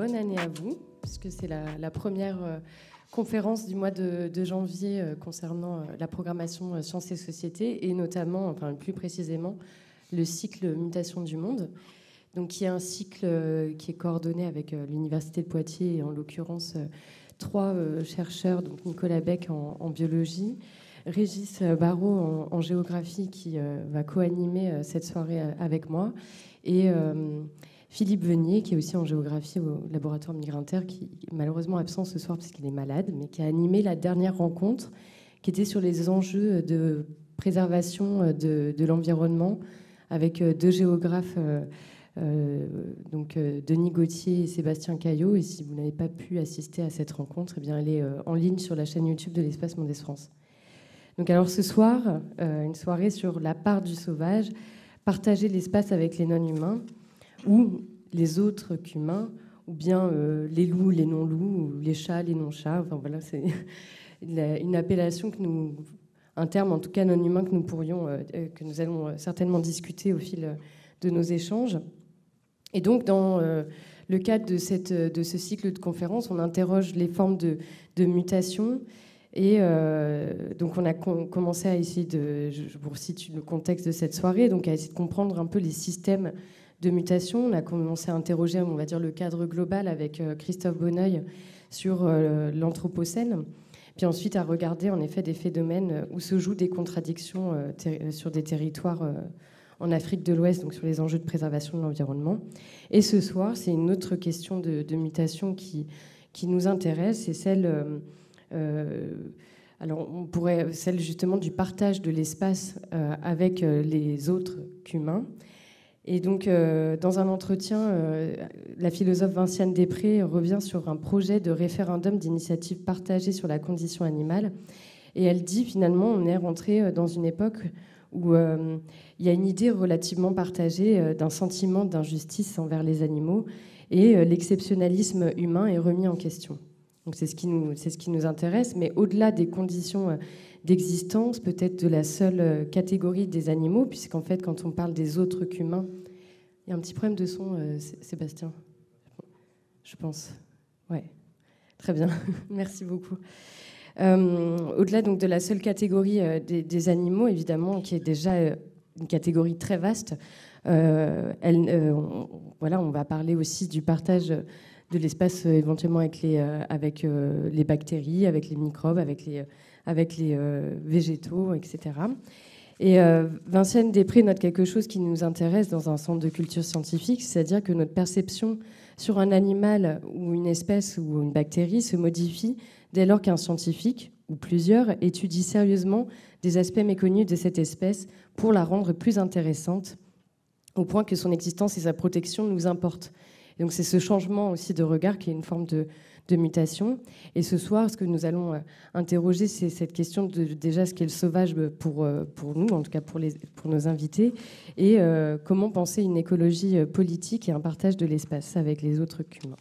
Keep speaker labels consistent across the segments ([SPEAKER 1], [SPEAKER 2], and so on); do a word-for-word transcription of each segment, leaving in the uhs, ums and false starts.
[SPEAKER 1] bonne année à vous, puisque c'est la, la première euh, conférence du mois de, de janvier euh, concernant euh, la programmation euh, Sciences et Société, et notamment, enfin plus précisément, le cycle Mutation du monde, donc qui est un cycle euh, qui est coordonné avec euh, l'Université de Poitiers et en l'occurrence euh, trois euh, chercheurs, donc Nicolas Beck en, en biologie, Régis Barraud en, en géographie qui euh, va co-animer euh, cette soirée euh, avec moi, et euh, Philippe Venier qui est aussi en géographie au laboratoire Migrinter, qui est malheureusement absent ce soir parce qu'il est malade, mais qui a animé la dernière rencontre qui était sur les enjeux de préservation de, de l'environnement avec deux géographes, euh, euh, donc euh, Denis Gauthier et Sébastien Caillot. Et si vous n'avez pas pu assister à cette rencontre, eh bien, elle est euh, en ligne sur la chaîne YouTube de l'Espace Mendès France. Donc alors ce soir, euh, une soirée sur la part du sauvage, partager l'espace avec les non-humains ou les autres qu'humains, ou bien euh, les loups, les non-loups, ou les chats, les non-chats. Enfin voilà, c'est une appellation que nous, un terme en tout cas non-humain que nous pourrions, euh, que nous allons certainement discuter au fil de nos échanges. Et donc dans euh, le cadre de, cette, de ce cycle de conférences, on interroge les formes de, de mutation. Et euh, donc on a com- commencé à essayer de, je vous resitue le contexte de cette soirée, donc à essayer de comprendre un peu les systèmes de mutation. On a commencé à interroger, on va dire, le cadre global avec euh, Christophe Bonneuil sur euh, l'Anthropocène, puis ensuite à regarder en effet des phénomènes où se jouent des contradictions euh, ter- sur des territoires euh, en Afrique de l'Ouest, donc sur les enjeux de préservation de l'environnement. Et ce soir, c'est une autre question de, de mutation qui, qui nous intéresse, c'est celle... Euh, Euh, alors, on pourrait, celle justement du partage de l'espace euh, avec euh, les autres qu'humains. Et donc, euh, dans un entretien, euh, la philosophe Vinciane Després revient sur un projet de référendum d'initiative partagée sur la condition animale. Et elle dit, finalement, on est rentré dans une époque où euh, il y a une idée relativement partagée euh, d'un sentiment d'injustice envers les animaux, et euh, l'exceptionnalisme humain est remis en question. Donc c'est ce qui nous, c'est ce qui nous intéresse, mais au-delà des conditions d'existence, peut-être de la seule catégorie des animaux, puisqu'en fait, quand on parle des autres qu'humains, il y a un petit problème de son, euh, Sébastien, je pense. Ouais, très bien, merci beaucoup. Euh, au-delà donc de la seule catégorie euh, des, des animaux, évidemment, qui est déjà euh, une catégorie très vaste, euh, elle, euh, on, voilà, on va parler aussi du partage de l'espace euh, éventuellement avec les, euh, avec, euh, les bactéries, avec les microbes, avec les, avec les euh, végétaux, et cetera. Et euh, Vinciane Després note quelque chose qui nous intéresse dans un centre de culture scientifique, c'est-à-dire que notre perception sur un animal ou une espèce ou une bactérie se modifie dès lors qu'un scientifique, ou plusieurs, étudie sérieusement des aspects méconnus de cette espèce pour la rendre plus intéressante, au point que son existence et sa protection nous importent. Et donc c'est ce changement aussi de regard qui est une forme de, de mutation. Et ce soir, ce que nous allons interroger, c'est cette question de déjà ce qu'est le sauvage pour, pour nous, en tout cas pour, les, pour nos invités, et euh, comment penser une écologie politique et un partage de l'espace avec les autres qu'humains.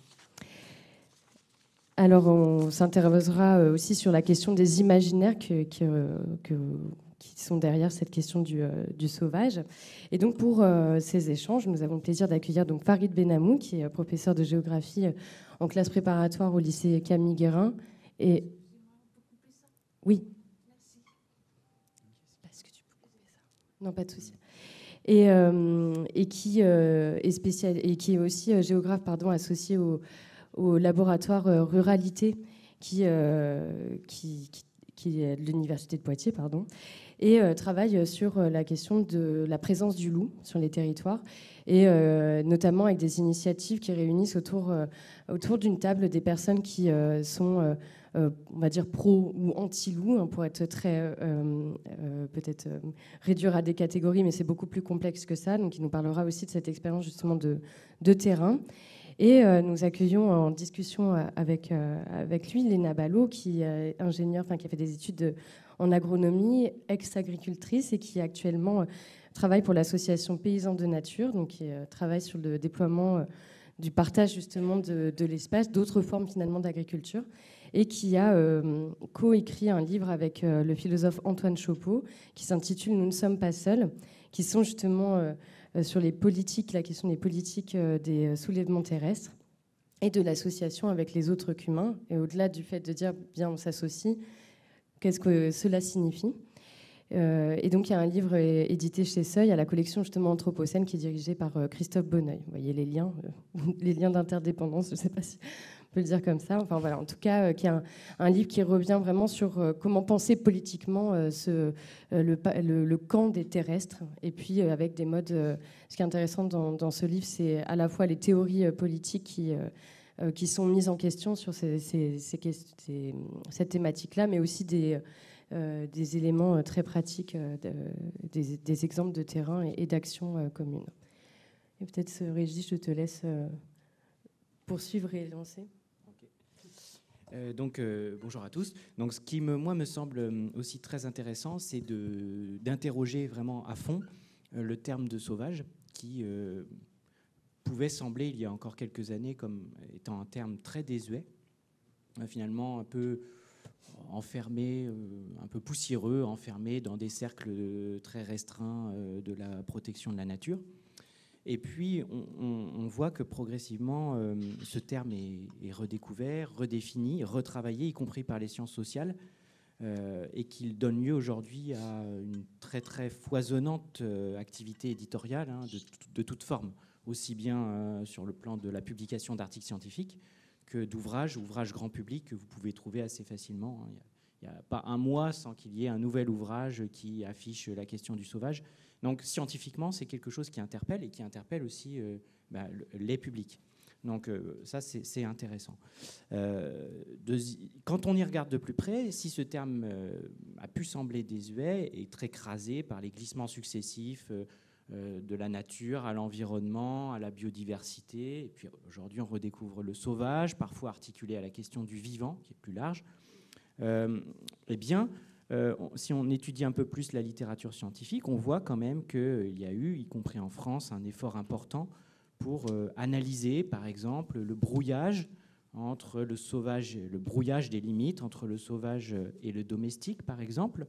[SPEAKER 1] Alors on s'interrogera aussi sur la question des imaginaires que, que, que qui sont derrière cette question du, euh, du sauvage. Et donc, pour euh, ces échanges, nous avons le plaisir d'accueillir donc Farid Benamou, qui est professeur de géographie euh, en classe préparatoire au lycée Camille Guérin. Et... Oui. Est-ce que tu peux couper ça ? Non, pas de souci. Et, euh, et, qui, euh, est spécial... et qui est aussi euh, géographe pardon, associé au, au laboratoire euh, Ruralité, qui, euh, qui, qui, qui est de l'Université de Poitiers, pardon, et euh, travaille sur euh, la question de la présence du loup sur les territoires, et euh, notamment avec des initiatives qui réunissent autour, euh, autour d'une table des personnes qui euh, sont, euh, euh, on va dire, pro ou anti-loup, hein, pour être très, euh, euh, peut-être euh, réduire à des catégories, mais c'est beaucoup plus complexe que ça, donc il nous parlera aussi de cette expérience justement de, de terrain. Et euh, nous accueillons en discussion avec, euh, avec lui Léna Ballot, qui est ingénieure, enfin, qui a fait des études de, en agronomie, ex-agricultrice, et qui actuellement euh, travaille pour l'association Paysans de Nature, donc qui euh, travaille sur le déploiement euh, du partage justement de, de l'espace, d'autres formes finalement d'agriculture, et qui a euh, co-écrit un livre avec euh, le philosophe Antoine Chopeau, qui s'intitule « Nous ne sommes pas seuls », qui sont justement... Euh, sur les politiques, la question des politiques des soulèvements terrestres. et de l'association avec les autres qu'humains. Et au-delà du fait de dire, bien, on s'associe, qu'est-ce que cela signifie ? euh, Et donc, il y a un livre édité chez Seuil, à la collection justement Anthropocène, qui est dirigé par euh, Christophe Bonneuil. Vous voyez les liens, euh, les liens d'interdépendance, je ne sais pas si on peut le dire comme ça. Enfin voilà, en tout cas, euh, qui est un, un livre qui revient vraiment sur euh, comment penser politiquement euh, ce, euh, le, le, le camp des terrestres. Et puis euh, avec des modes. Euh, ce qui est intéressant dans, dans ce livre, c'est à la fois les théories euh, politiques qui euh, euh, qui sont mises en question sur ces, ces, ces, ces, cette thématique-là, mais aussi des, euh, des éléments très pratiques, euh, de, des, des exemples de terrain et, et d'actions euh, communes. Et peut-être, Régis, je te laisse euh, poursuivre et lancer.
[SPEAKER 2] Euh, donc, euh, bonjour à tous. Donc, ce qui, me, moi, me semble aussi très intéressant, c'est de, d'interroger vraiment à fond euh, le terme de sauvage, qui euh, pouvait sembler, il y a encore quelques années, comme étant un terme très désuet, euh, finalement un peu enfermé, euh, un peu poussiéreux, enfermé dans des cercles très restreints euh, de la protection de la nature. Et puis, on, on, on voit que progressivement, euh, ce terme est, est redécouvert, redéfini, retravaillé, y compris par les sciences sociales, euh, et qu'il donne lieu aujourd'hui à une très, très foisonnante euh, activité éditoriale hein, de, de toute forme, aussi bien euh, sur le plan de la publication d'articles scientifiques que d'ouvrages, ouvrages grand public que vous pouvez trouver assez facilement. Il n'y a, a pas un mois sans qu'il y ait un nouvel ouvrage qui affiche la question du sauvage. Donc scientifiquement, c'est quelque chose qui interpelle et qui interpelle aussi euh, bah, les publics. Donc euh, ça, c'est, c'est intéressant. Euh, de, quand on y regarde de plus près, si ce terme euh, a pu sembler désuet et très écrasé par les glissements successifs euh, euh, de la nature à l'environnement, à la biodiversité, et puis aujourd'hui on redécouvre le sauvage, parfois articulé à la question du vivant, qui est plus large, euh, eh bien, Euh, si on étudie un peu plus la littérature scientifique, on voit quand même qu'il y a eu, y compris en France, un effort important pour euh, analyser, par exemple, le brouillage entre le sauvage, le brouillage des limites entre le sauvage et le domestique, par exemple,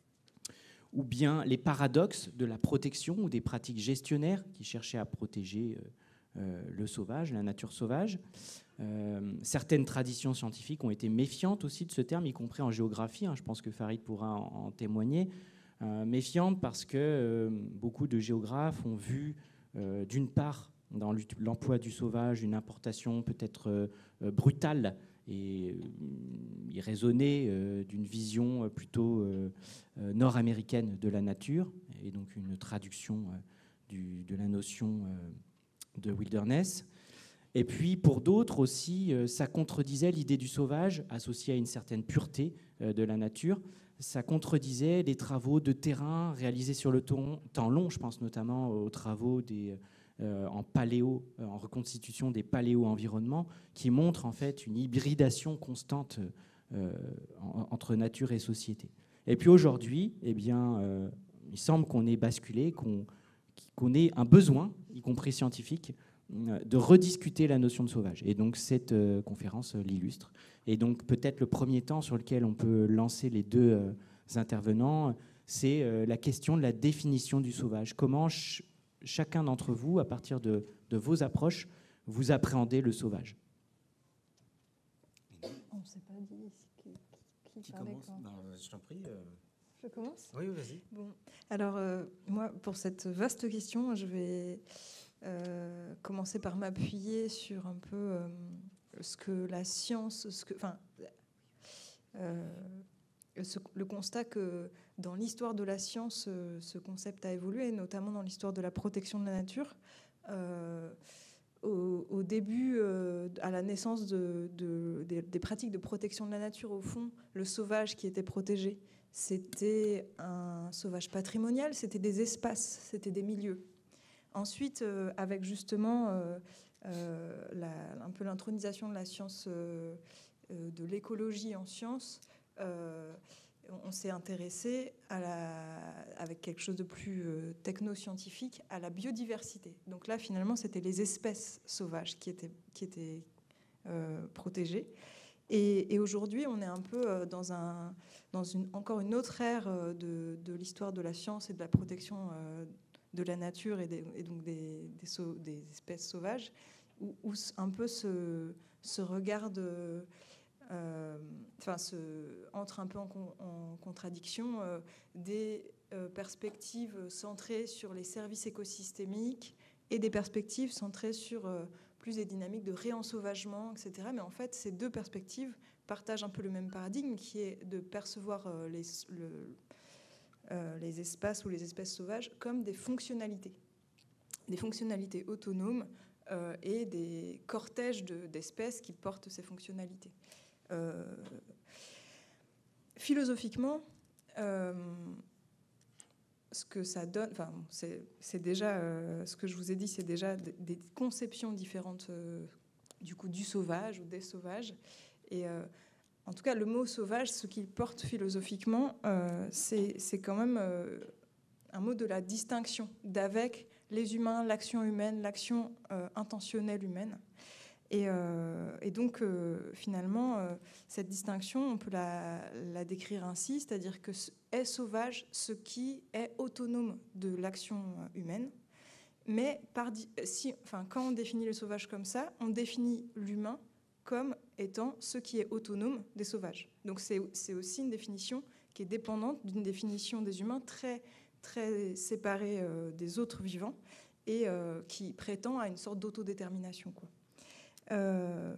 [SPEAKER 2] ou bien les paradoxes de la protection ou des pratiques gestionnaires qui cherchaient à protéger euh, euh, le sauvage, la nature sauvage. Euh, certaines traditions scientifiques ont été méfiantes aussi de ce terme, y compris en géographie. Hein, je pense que Farid pourra en, en témoigner. Euh, méfiantes parce que euh, beaucoup de géographes ont vu, euh, d'une part, dans l'emploi du sauvage, une importation peut-être euh, brutale et euh, irraisonnée euh, d'une vision plutôt euh, euh, nord-américaine de la nature, et donc une traduction euh, du, de la notion euh, de wilderness. Et puis, pour d'autres aussi, euh, ça contredisait l'idée du sauvage associée à une certaine pureté euh, de la nature. Ça contredisait les travaux de terrain réalisés sur le temps, temps long. Je pense notamment aux travaux des, euh, en paléo, euh, en reconstitution des paléo-environnements, qui montrent en fait une hybridation constante euh, en, entre nature et société. Et puis aujourd'hui, eh bien, euh, il semble qu'on ait basculé, qu'on, qu'on ait un besoin, y compris scientifique, de rediscuter la notion de sauvage. Et donc cette euh, conférence euh, l'illustre. Et donc peut-être le premier temps sur lequel on peut lancer les deux euh, intervenants, c'est euh, la question de la définition du sauvage. Comment ch- chacun d'entre vous, à partir de, de vos approches, vous appréhendez le sauvage?
[SPEAKER 3] On ne s'est pas dit qui, qui, qui parlait quand.
[SPEAKER 4] Ben, je t'en prie. Euh...
[SPEAKER 3] Je commence ?
[SPEAKER 4] Oui, vas-y.
[SPEAKER 3] Bon, alors euh, moi, pour cette vaste question, je vais euh, commencer par m'appuyer sur un peu euh, ce que la science, ce que, enfin, euh, ce, le constat que dans l'histoire de la science, ce, ce concept a évolué, notamment dans l'histoire de la protection de la nature. Euh, Au, au début, euh, à la naissance de, de, de, des pratiques de protection de la nature, au fond, le sauvage qui était protégé, c'était un sauvage patrimonial, c'était des espaces, c'était des milieux. Ensuite, euh, avec justement euh, euh, la, un peu l'intronisation de la science, euh, euh, de l'écologie en science, euh, on s'est intéressé à la, avec quelque chose de plus euh, technoscientifique à la biodiversité. Donc là, finalement, c'était les espèces sauvages qui étaient, qui étaient euh, protégées. Et, et aujourd'hui, on est un peu dans, un, dans une, encore une autre ère de, de l'histoire de la science et de la protection euh, de la nature et, des, et donc des, des, sau, des espèces sauvages, où, où un peu se, se regarde, euh, enfin, se, entre un peu en, en contradiction euh, des euh, perspectives centrées sur les services écosystémiques et des perspectives centrées sur euh, plus des dynamiques de réensauvagement, et cetera. Mais en fait, ces deux perspectives partagent un peu le même paradigme, qui est de percevoir euh, les, le, euh, les espaces ou les espèces sauvages comme des fonctionnalités, des fonctionnalités autonomes euh, et des cortèges de, d'espèces qui portent ces fonctionnalités. Euh, philosophiquement, euh, ce que ça donne, enfin, c'est, c'est déjà, euh, ce que je vous ai dit, c'est déjà des, des conceptions différentes euh, du coup du sauvage ou des sauvages. Et euh, en tout cas, le mot sauvage, ce qu'il porte philosophiquement, euh, c'est, c'est quand même euh, un mot de la distinction d'avec les humains, l'action humaine, l'action euh, intentionnelle humaine. Et, euh, et donc, euh, finalement, euh, cette distinction, on peut la, la décrire ainsi, c'est-à-dire que est sauvage ce qui est autonome de l'action humaine. Mais par, si, enfin, quand on définit le sauvage comme ça, on définit l'humain comme étant ce qui est autonome des sauvages. Donc c'est, c'est aussi une définition qui est dépendante d'une définition des humains très, très séparée euh, des autres vivants et euh, qui prétend à une sorte d'autodétermination, quoi. Euh,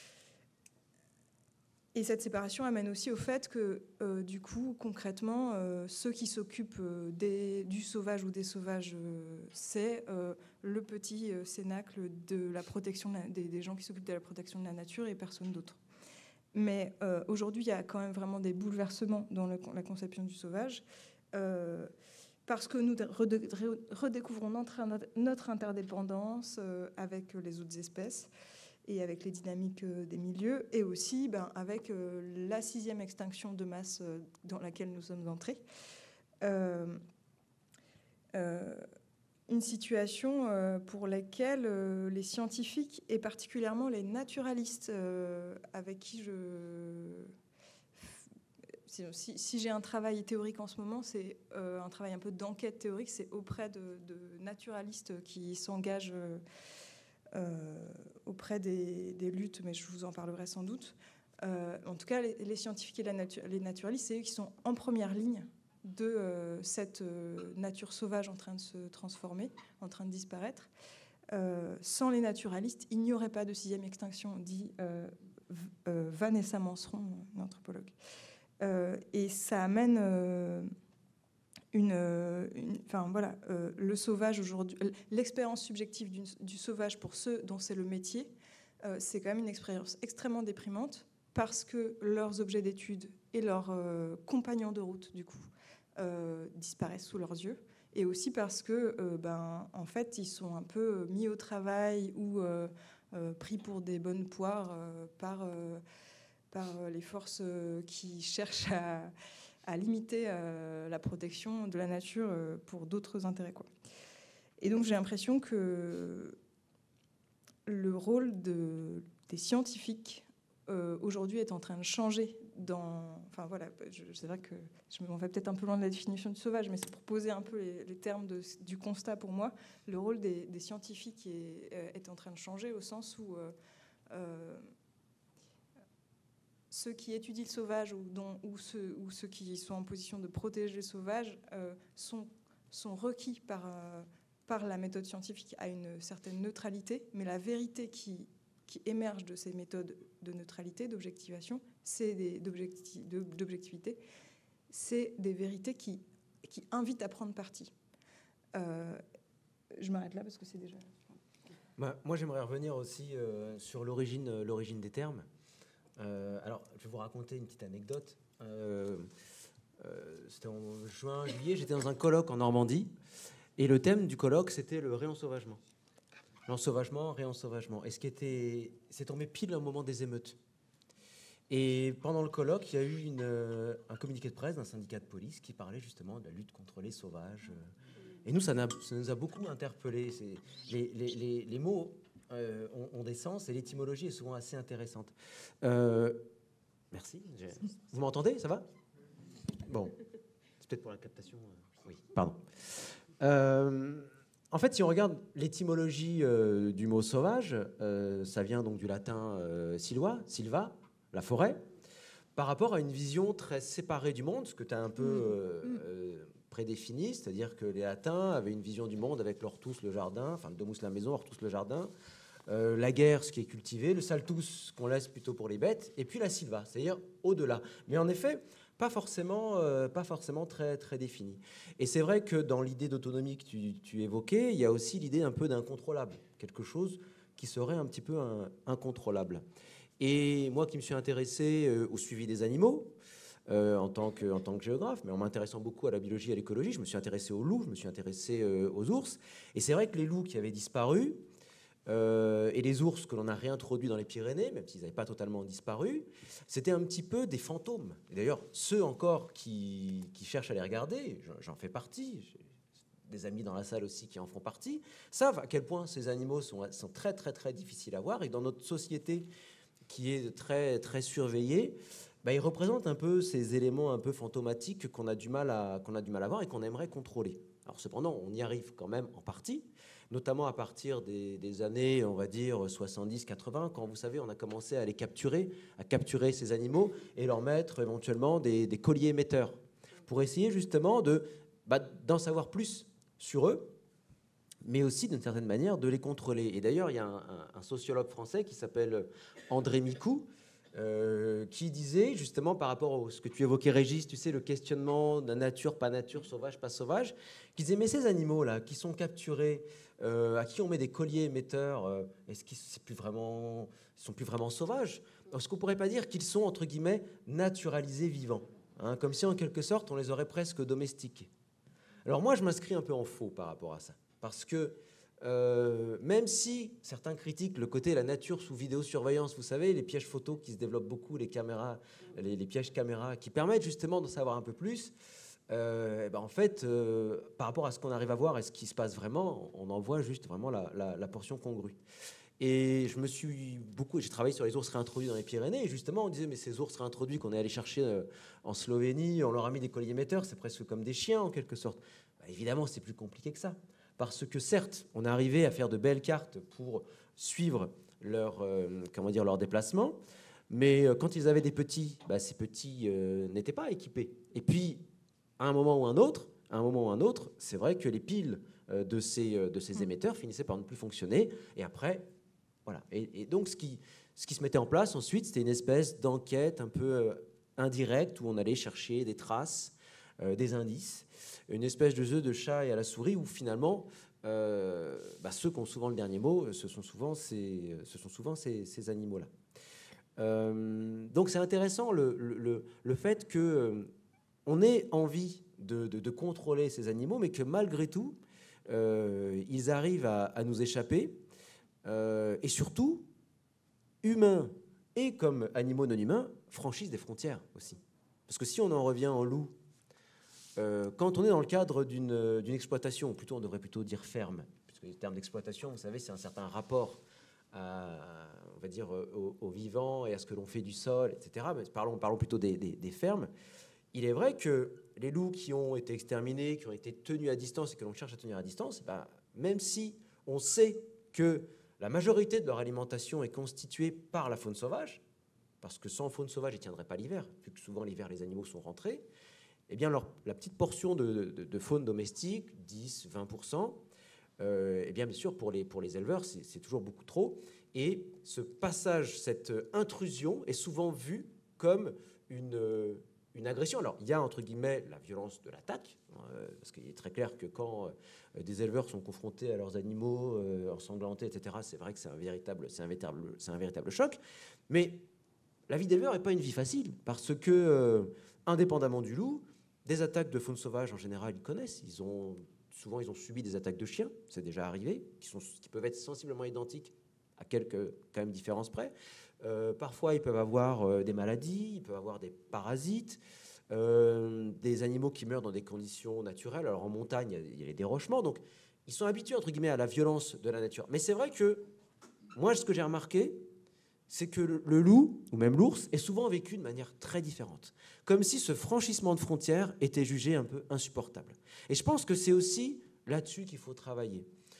[SPEAKER 3] et cette séparation amène aussi au fait que, euh, du coup, concrètement, euh, ceux qui s'occupent des, du sauvage ou des sauvages, euh, c'est euh, le petit euh, cénacle de la protection de la, des, des gens qui s'occupent de la protection de la nature et personne d'autre. Mais euh, aujourd'hui, il y a quand même vraiment des bouleversements dans le, la conception du sauvage, euh, parce que nous redécouvrons notre, notre interdépendance euh, avec les autres espèces et avec les dynamiques des milieux, et aussi ben, avec euh, la sixième extinction de masse euh, dans laquelle nous sommes entrés. Euh, euh, une situation euh, pour laquelle euh, les scientifiques, et particulièrement les naturalistes, euh, avec qui je... Si, si j'ai un travail théorique en ce moment, c'est euh, un travail un peu d'enquête théorique, c'est auprès de, de naturalistes qui s'engagent... Euh, Euh, auprès des, des luttes, mais je vous en parlerai sans doute. Euh, en tout cas, les, les scientifiques et la natu- les naturalistes, c'est eux qui sont en première ligne de euh, cette euh, nature sauvage en train de se transformer, en train de disparaître. Euh, sans les naturalistes, il n'y aurait pas de sixième extinction, dit euh, euh, Vanessa Manseron, une anthropologue. Euh, et ça amène... Euh, Une, une, enfin voilà, euh, le sauvage aujourd'hui, l'expérience subjective du, du sauvage pour ceux dont c'est le métier, euh, c'est quand même une expérience extrêmement déprimante parce que leurs objets d'étude et leurs euh, compagnons de route du coup euh, disparaissent sous leurs yeux, et aussi parce que euh, ben en fait ils sont un peu mis au travail ou euh, euh, pris pour des bonnes poires euh, par euh, par les forces qui cherchent à à limiter euh, la protection de la nature euh, pour d'autres intérêts, quoi. Et donc j'ai l'impression que le rôle de, des scientifiques euh, aujourd'hui est en train de changer dans... Enfin voilà, je, c'est vrai que je m'en vais peut-être un peu loin de la définition du sauvage, mais c'est pour poser un peu les, les termes de, du constat pour moi. Le rôle des, des scientifiques est, est en train de changer au sens où... Euh, euh, ceux qui étudient le sauvage ou, dont, ou, ceux, ou ceux qui sont en position de protéger le sauvage euh, sont, sont requis par, euh, par la méthode scientifique à une certaine neutralité, mais la vérité qui, qui émerge de ces méthodes de neutralité, d'objectivation, c'est des, d'objecti, d'objectivité, c'est des vérités qui, qui invitent à prendre parti. Euh, je m'arrête là parce que c'est déjà...
[SPEAKER 4] Bah, moi, j'aimerais revenir aussi euh, sur l'origine, l'origine des termes. Euh, alors, je vais vous raconter une petite anecdote. Euh, euh, c'était en juin, juillet, j'étais dans un colloque en Normandie, et le thème du colloque, c'était le réensauvagement. L'ensauvagement, réensauvagement. Et ce qui était, c'est tombé pile au moment des émeutes. Et pendant le colloque, il y a eu une, euh, un communiqué de presse d'un syndicat de police qui parlait justement de la lutte contre les sauvages. Et nous, ça, ça nous a beaucoup interpellés. C'est, les, les, les, les mots... Euh, ont, ont des sens, et l'étymologie est souvent assez intéressante. Euh, merci. Vous m'entendez? Ça va? Bon. C'est peut-être pour la captation. Oui, pardon. Euh, en fait, si on regarde l'étymologie euh, du mot sauvage, euh, ça vient donc du latin euh, silva, silva, la forêt, par rapport à une vision très séparée du monde, ce que tu as un peu euh, euh, prédéfini, c'est-à-dire que les Latins avaient une vision du monde avec l'hortus, le jardin, enfin domus la maison, hortus le jardin, euh, la guerre, ce qui est cultivé, le saltus qu'on laisse plutôt pour les bêtes, et puis la silva, c'est-à-dire au-delà. Mais en effet, pas forcément, euh, pas forcément très, très défini. Et c'est vrai que dans l'idée d'autonomie que tu, tu évoquais, il y a aussi l'idée un peu d'incontrôlable, quelque chose qui serait un petit peu un, incontrôlable. Et moi qui me suis intéressé euh, au suivi des animaux, euh, en, tant que, en tant que géographe, mais en m'intéressant beaucoup à la biologie et à l'écologie, je me suis intéressé aux loups, je me suis intéressé euh, aux ours. Et c'est vrai que les loups qui avaient disparu, Euh, et les ours que l'on a réintroduits dans les Pyrénées, même s'ils n'avaient pas totalement disparu, c'était un petit peu des fantômes. Et d'ailleurs, ceux encore qui, qui cherchent à les regarder, j'en fais partie, j'ai des amis dans la salle aussi qui en font partie, savent à quel point ces animaux sont, sont très très très difficiles à voir. Et dans notre société qui est très très surveillée, bah, ils représentent un peu ces éléments un peu fantomatiques qu'on a du mal à, qu'on a du mal à voir et qu'on aimerait contrôler. Alors cependant, on y arrive quand même en partie, notamment à partir des, des années, on va dire, soixante-dix quatre-vingts, quand, vous savez, on a commencé à les capturer, à capturer ces animaux et leur mettre éventuellement des, des colliers émetteurs, pour essayer justement de, bah, d'en savoir plus sur eux, mais aussi, d'une certaine manière, de les contrôler. Et d'ailleurs, il y a un, un, un sociologue français qui s'appelle André Micou, Euh, qui disait justement par rapport à ce que tu évoquais, Régis, tu sais, le questionnement de nature, pas nature, sauvage, pas sauvage, qui disait mais ces animaux-là qui sont capturés, euh, à qui on met des colliers émetteurs, euh, est-ce qu'ils c'est plus vraiment, ils sont plus vraiment sauvages? Est-ce qu'on pourrait pas dire qu'ils sont entre guillemets naturalisés vivants, hein, comme si en quelque sorte on les aurait presque domestiqués? Alors moi je m'inscris un peu en faux par rapport à ça, parce que Euh, même si certains critiquent le côté de la nature sous vidéosurveillance, vous savez, les pièges photos qui se développent beaucoup, les caméras, les, les pièges caméras, qui permettent justement de savoir un peu plus, euh, ben en fait, euh, par rapport à ce qu'on arrive à voir et ce qui se passe vraiment, on en voit juste vraiment la, la, la portion congrue. Et je me suis beaucoup, j'ai travaillé sur les ours réintroduits dans les Pyrénées, et justement on disait mais ces ours réintroduits qu'on est allé chercher euh, en Slovénie, on leur a mis des colliers émetteurs, c'est presque comme des chiens en quelque sorte. Ben, évidemment c'est plus compliqué que ça. Parce que certes, on est arrivé à faire de belles cartes pour suivre leur, euh, comment dire, leur déplacement, mais euh, quand ils avaient des petits, bah, ces petits euh, n'étaient pas équipés. Et puis, à un moment ou un autre, à un moment ou un autre, c'est vrai que les piles euh, de, ces, euh, de ces émetteurs finissaient par ne plus fonctionner. Et après, voilà. Et, et donc, ce qui, ce qui se mettait en place ensuite, c'était une espèce d'enquête un peu euh, indirecte où on allait chercher des traces, euh, des indices. Une espèce de jeu de chat et à la souris où finalement, euh, bah, ceux qui ont souvent le dernier mot, ce sont souvent ces, ce sont souvent ces, ces animaux-là. Euh, donc c'est intéressant le, le, le fait qu'on ait envie de, de, de contrôler ces animaux, mais que malgré tout, euh, ils arrivent à, à nous échapper. Euh, et surtout, humains et comme animaux non humains, franchissent des frontières aussi. Parce que si on en revient en loup, Euh, quand on est dans le cadre d'une, d'une exploitation, ou plutôt on devrait plutôt dire ferme, puisque les termes d'exploitation, vous savez, c'est un certain rapport à, on va dire, au, au vivant et à ce que l'on fait du sol, et cetera. Mais parlons, parlons plutôt des, des, des fermes. Il est vrai que les loups qui ont été exterminés, qui ont été tenus à distance et que l'on cherche à tenir à distance, ben, même si on sait que la majorité de leur alimentation est constituée par la faune sauvage, parce que sans faune sauvage, ils ne tiendraient pas l'hiver, vu que souvent l'hiver, les animaux sont rentrés, eh bien, leur, la petite portion de, de, de faune domestique, dix à vingt pour cent, euh, eh bien, bien sûr, pour les, pour les éleveurs, c'est, c'est toujours beaucoup trop. Et ce passage, cette intrusion est souvent vue comme une, une agression. Alors, il y a, entre guillemets, la violence de l'attaque, euh, parce qu'il est très clair que quand euh, des éleveurs sont confrontés à leurs animaux euh, ensanglantés, et cetera, c'est vrai que c'est un véritable, c'est un véritable, c'est un véritable choc. Mais la vie d'éleveur n'est pas une vie facile, parce que, euh, indépendamment du loup, des attaques de faune sauvage, en général, ils connaissent. Ils ont, souvent, ils ont subi des attaques de chiens, c'est déjà arrivé, qui, sont, qui peuvent être sensiblement identiques, à quelques quand même différences près. Euh, parfois, ils peuvent avoir euh, des maladies, ils peuvent avoir des parasites, euh, des animaux qui meurent dans des conditions naturelles. Alors, en montagne, il y a les dérochements. Donc, ils sont habitués, entre guillemets, à la violence de la nature. Mais c'est vrai que, moi, ce que j'ai remarqué, c'est que le loup, ou même l'ours, est souvent vécu de manière très différente. Comme si ce franchissement de frontières était jugé un peu insupportable. Et je pense que c'est aussi là-dessus qu'il faut travailler.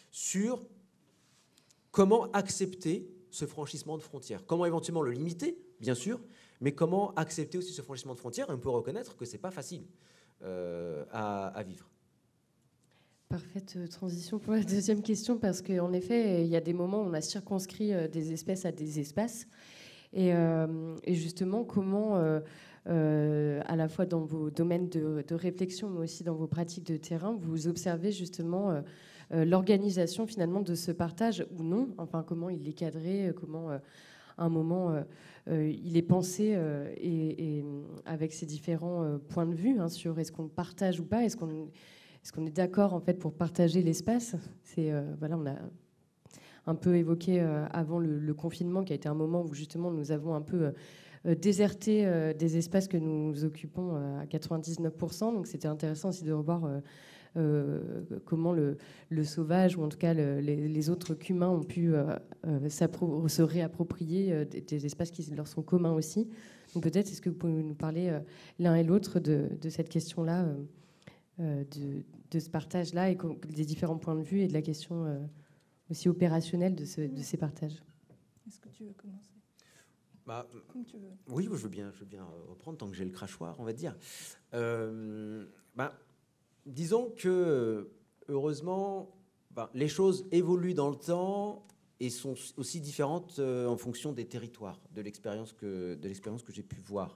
[SPEAKER 4] sur comment accepter ce franchissement de frontières. Comment éventuellement le limiter, bien sûr, mais comment accepter aussi ce franchissement de frontières. Et on peut reconnaître que ce n'est pas facile euh, à, à vivre.
[SPEAKER 1] Parfaite transition pour la deuxième question, parce qu'en effet, il y a des moments où on a circonscrit des espèces à des espaces. Et, euh, et justement, comment, euh, euh, à la fois dans vos domaines de, de réflexion, mais aussi dans vos pratiques de terrain, vous observez justement euh, euh, l'organisation finalement de ce partage ou non, enfin comment il est cadré, comment euh, à un moment euh, euh, il est pensé euh, et, et avec ces différents euh, points de vue hein, sur est-ce qu'on partage ou pas, est-ce qu'on est-ce qu'on est d'accord en fait pour partager l'espace. C'est euh, voilà, on a un peu évoqué euh, avant le, le confinement, qui a été un moment où justement nous avons un peu euh, déserté euh, des espaces que nous occupons euh, à quatre-vingt-dix-neuf pour cent. Donc c'était intéressant aussi de revoir euh, euh, comment le, le sauvage, ou en tout cas le, les, les autres qu'humains, ont pu euh, euh, se réapproprier euh, des, des espaces qui leur sont communs aussi. Donc peut-être, est-ce que vous pouvez nous parler euh, l'un et l'autre de, de cette question-là, euh, euh, de, de ce partage-là, et des différents points de vue, et de la question euh, aussi opérationnelle de, ce, de ces partages.
[SPEAKER 3] Est-ce que tu veux commencer ?
[SPEAKER 4] Bah,
[SPEAKER 3] Comme tu veux.
[SPEAKER 4] Oui, je veux bien, je veux bien reprendre tant que j'ai le crachoir, on va dire. Euh, bah, disons que, heureusement, bah, les choses évoluent dans le temps et sont aussi différentes euh, en fonction des territoires, de l'expérience que, de l'expérience que j'ai pu voir.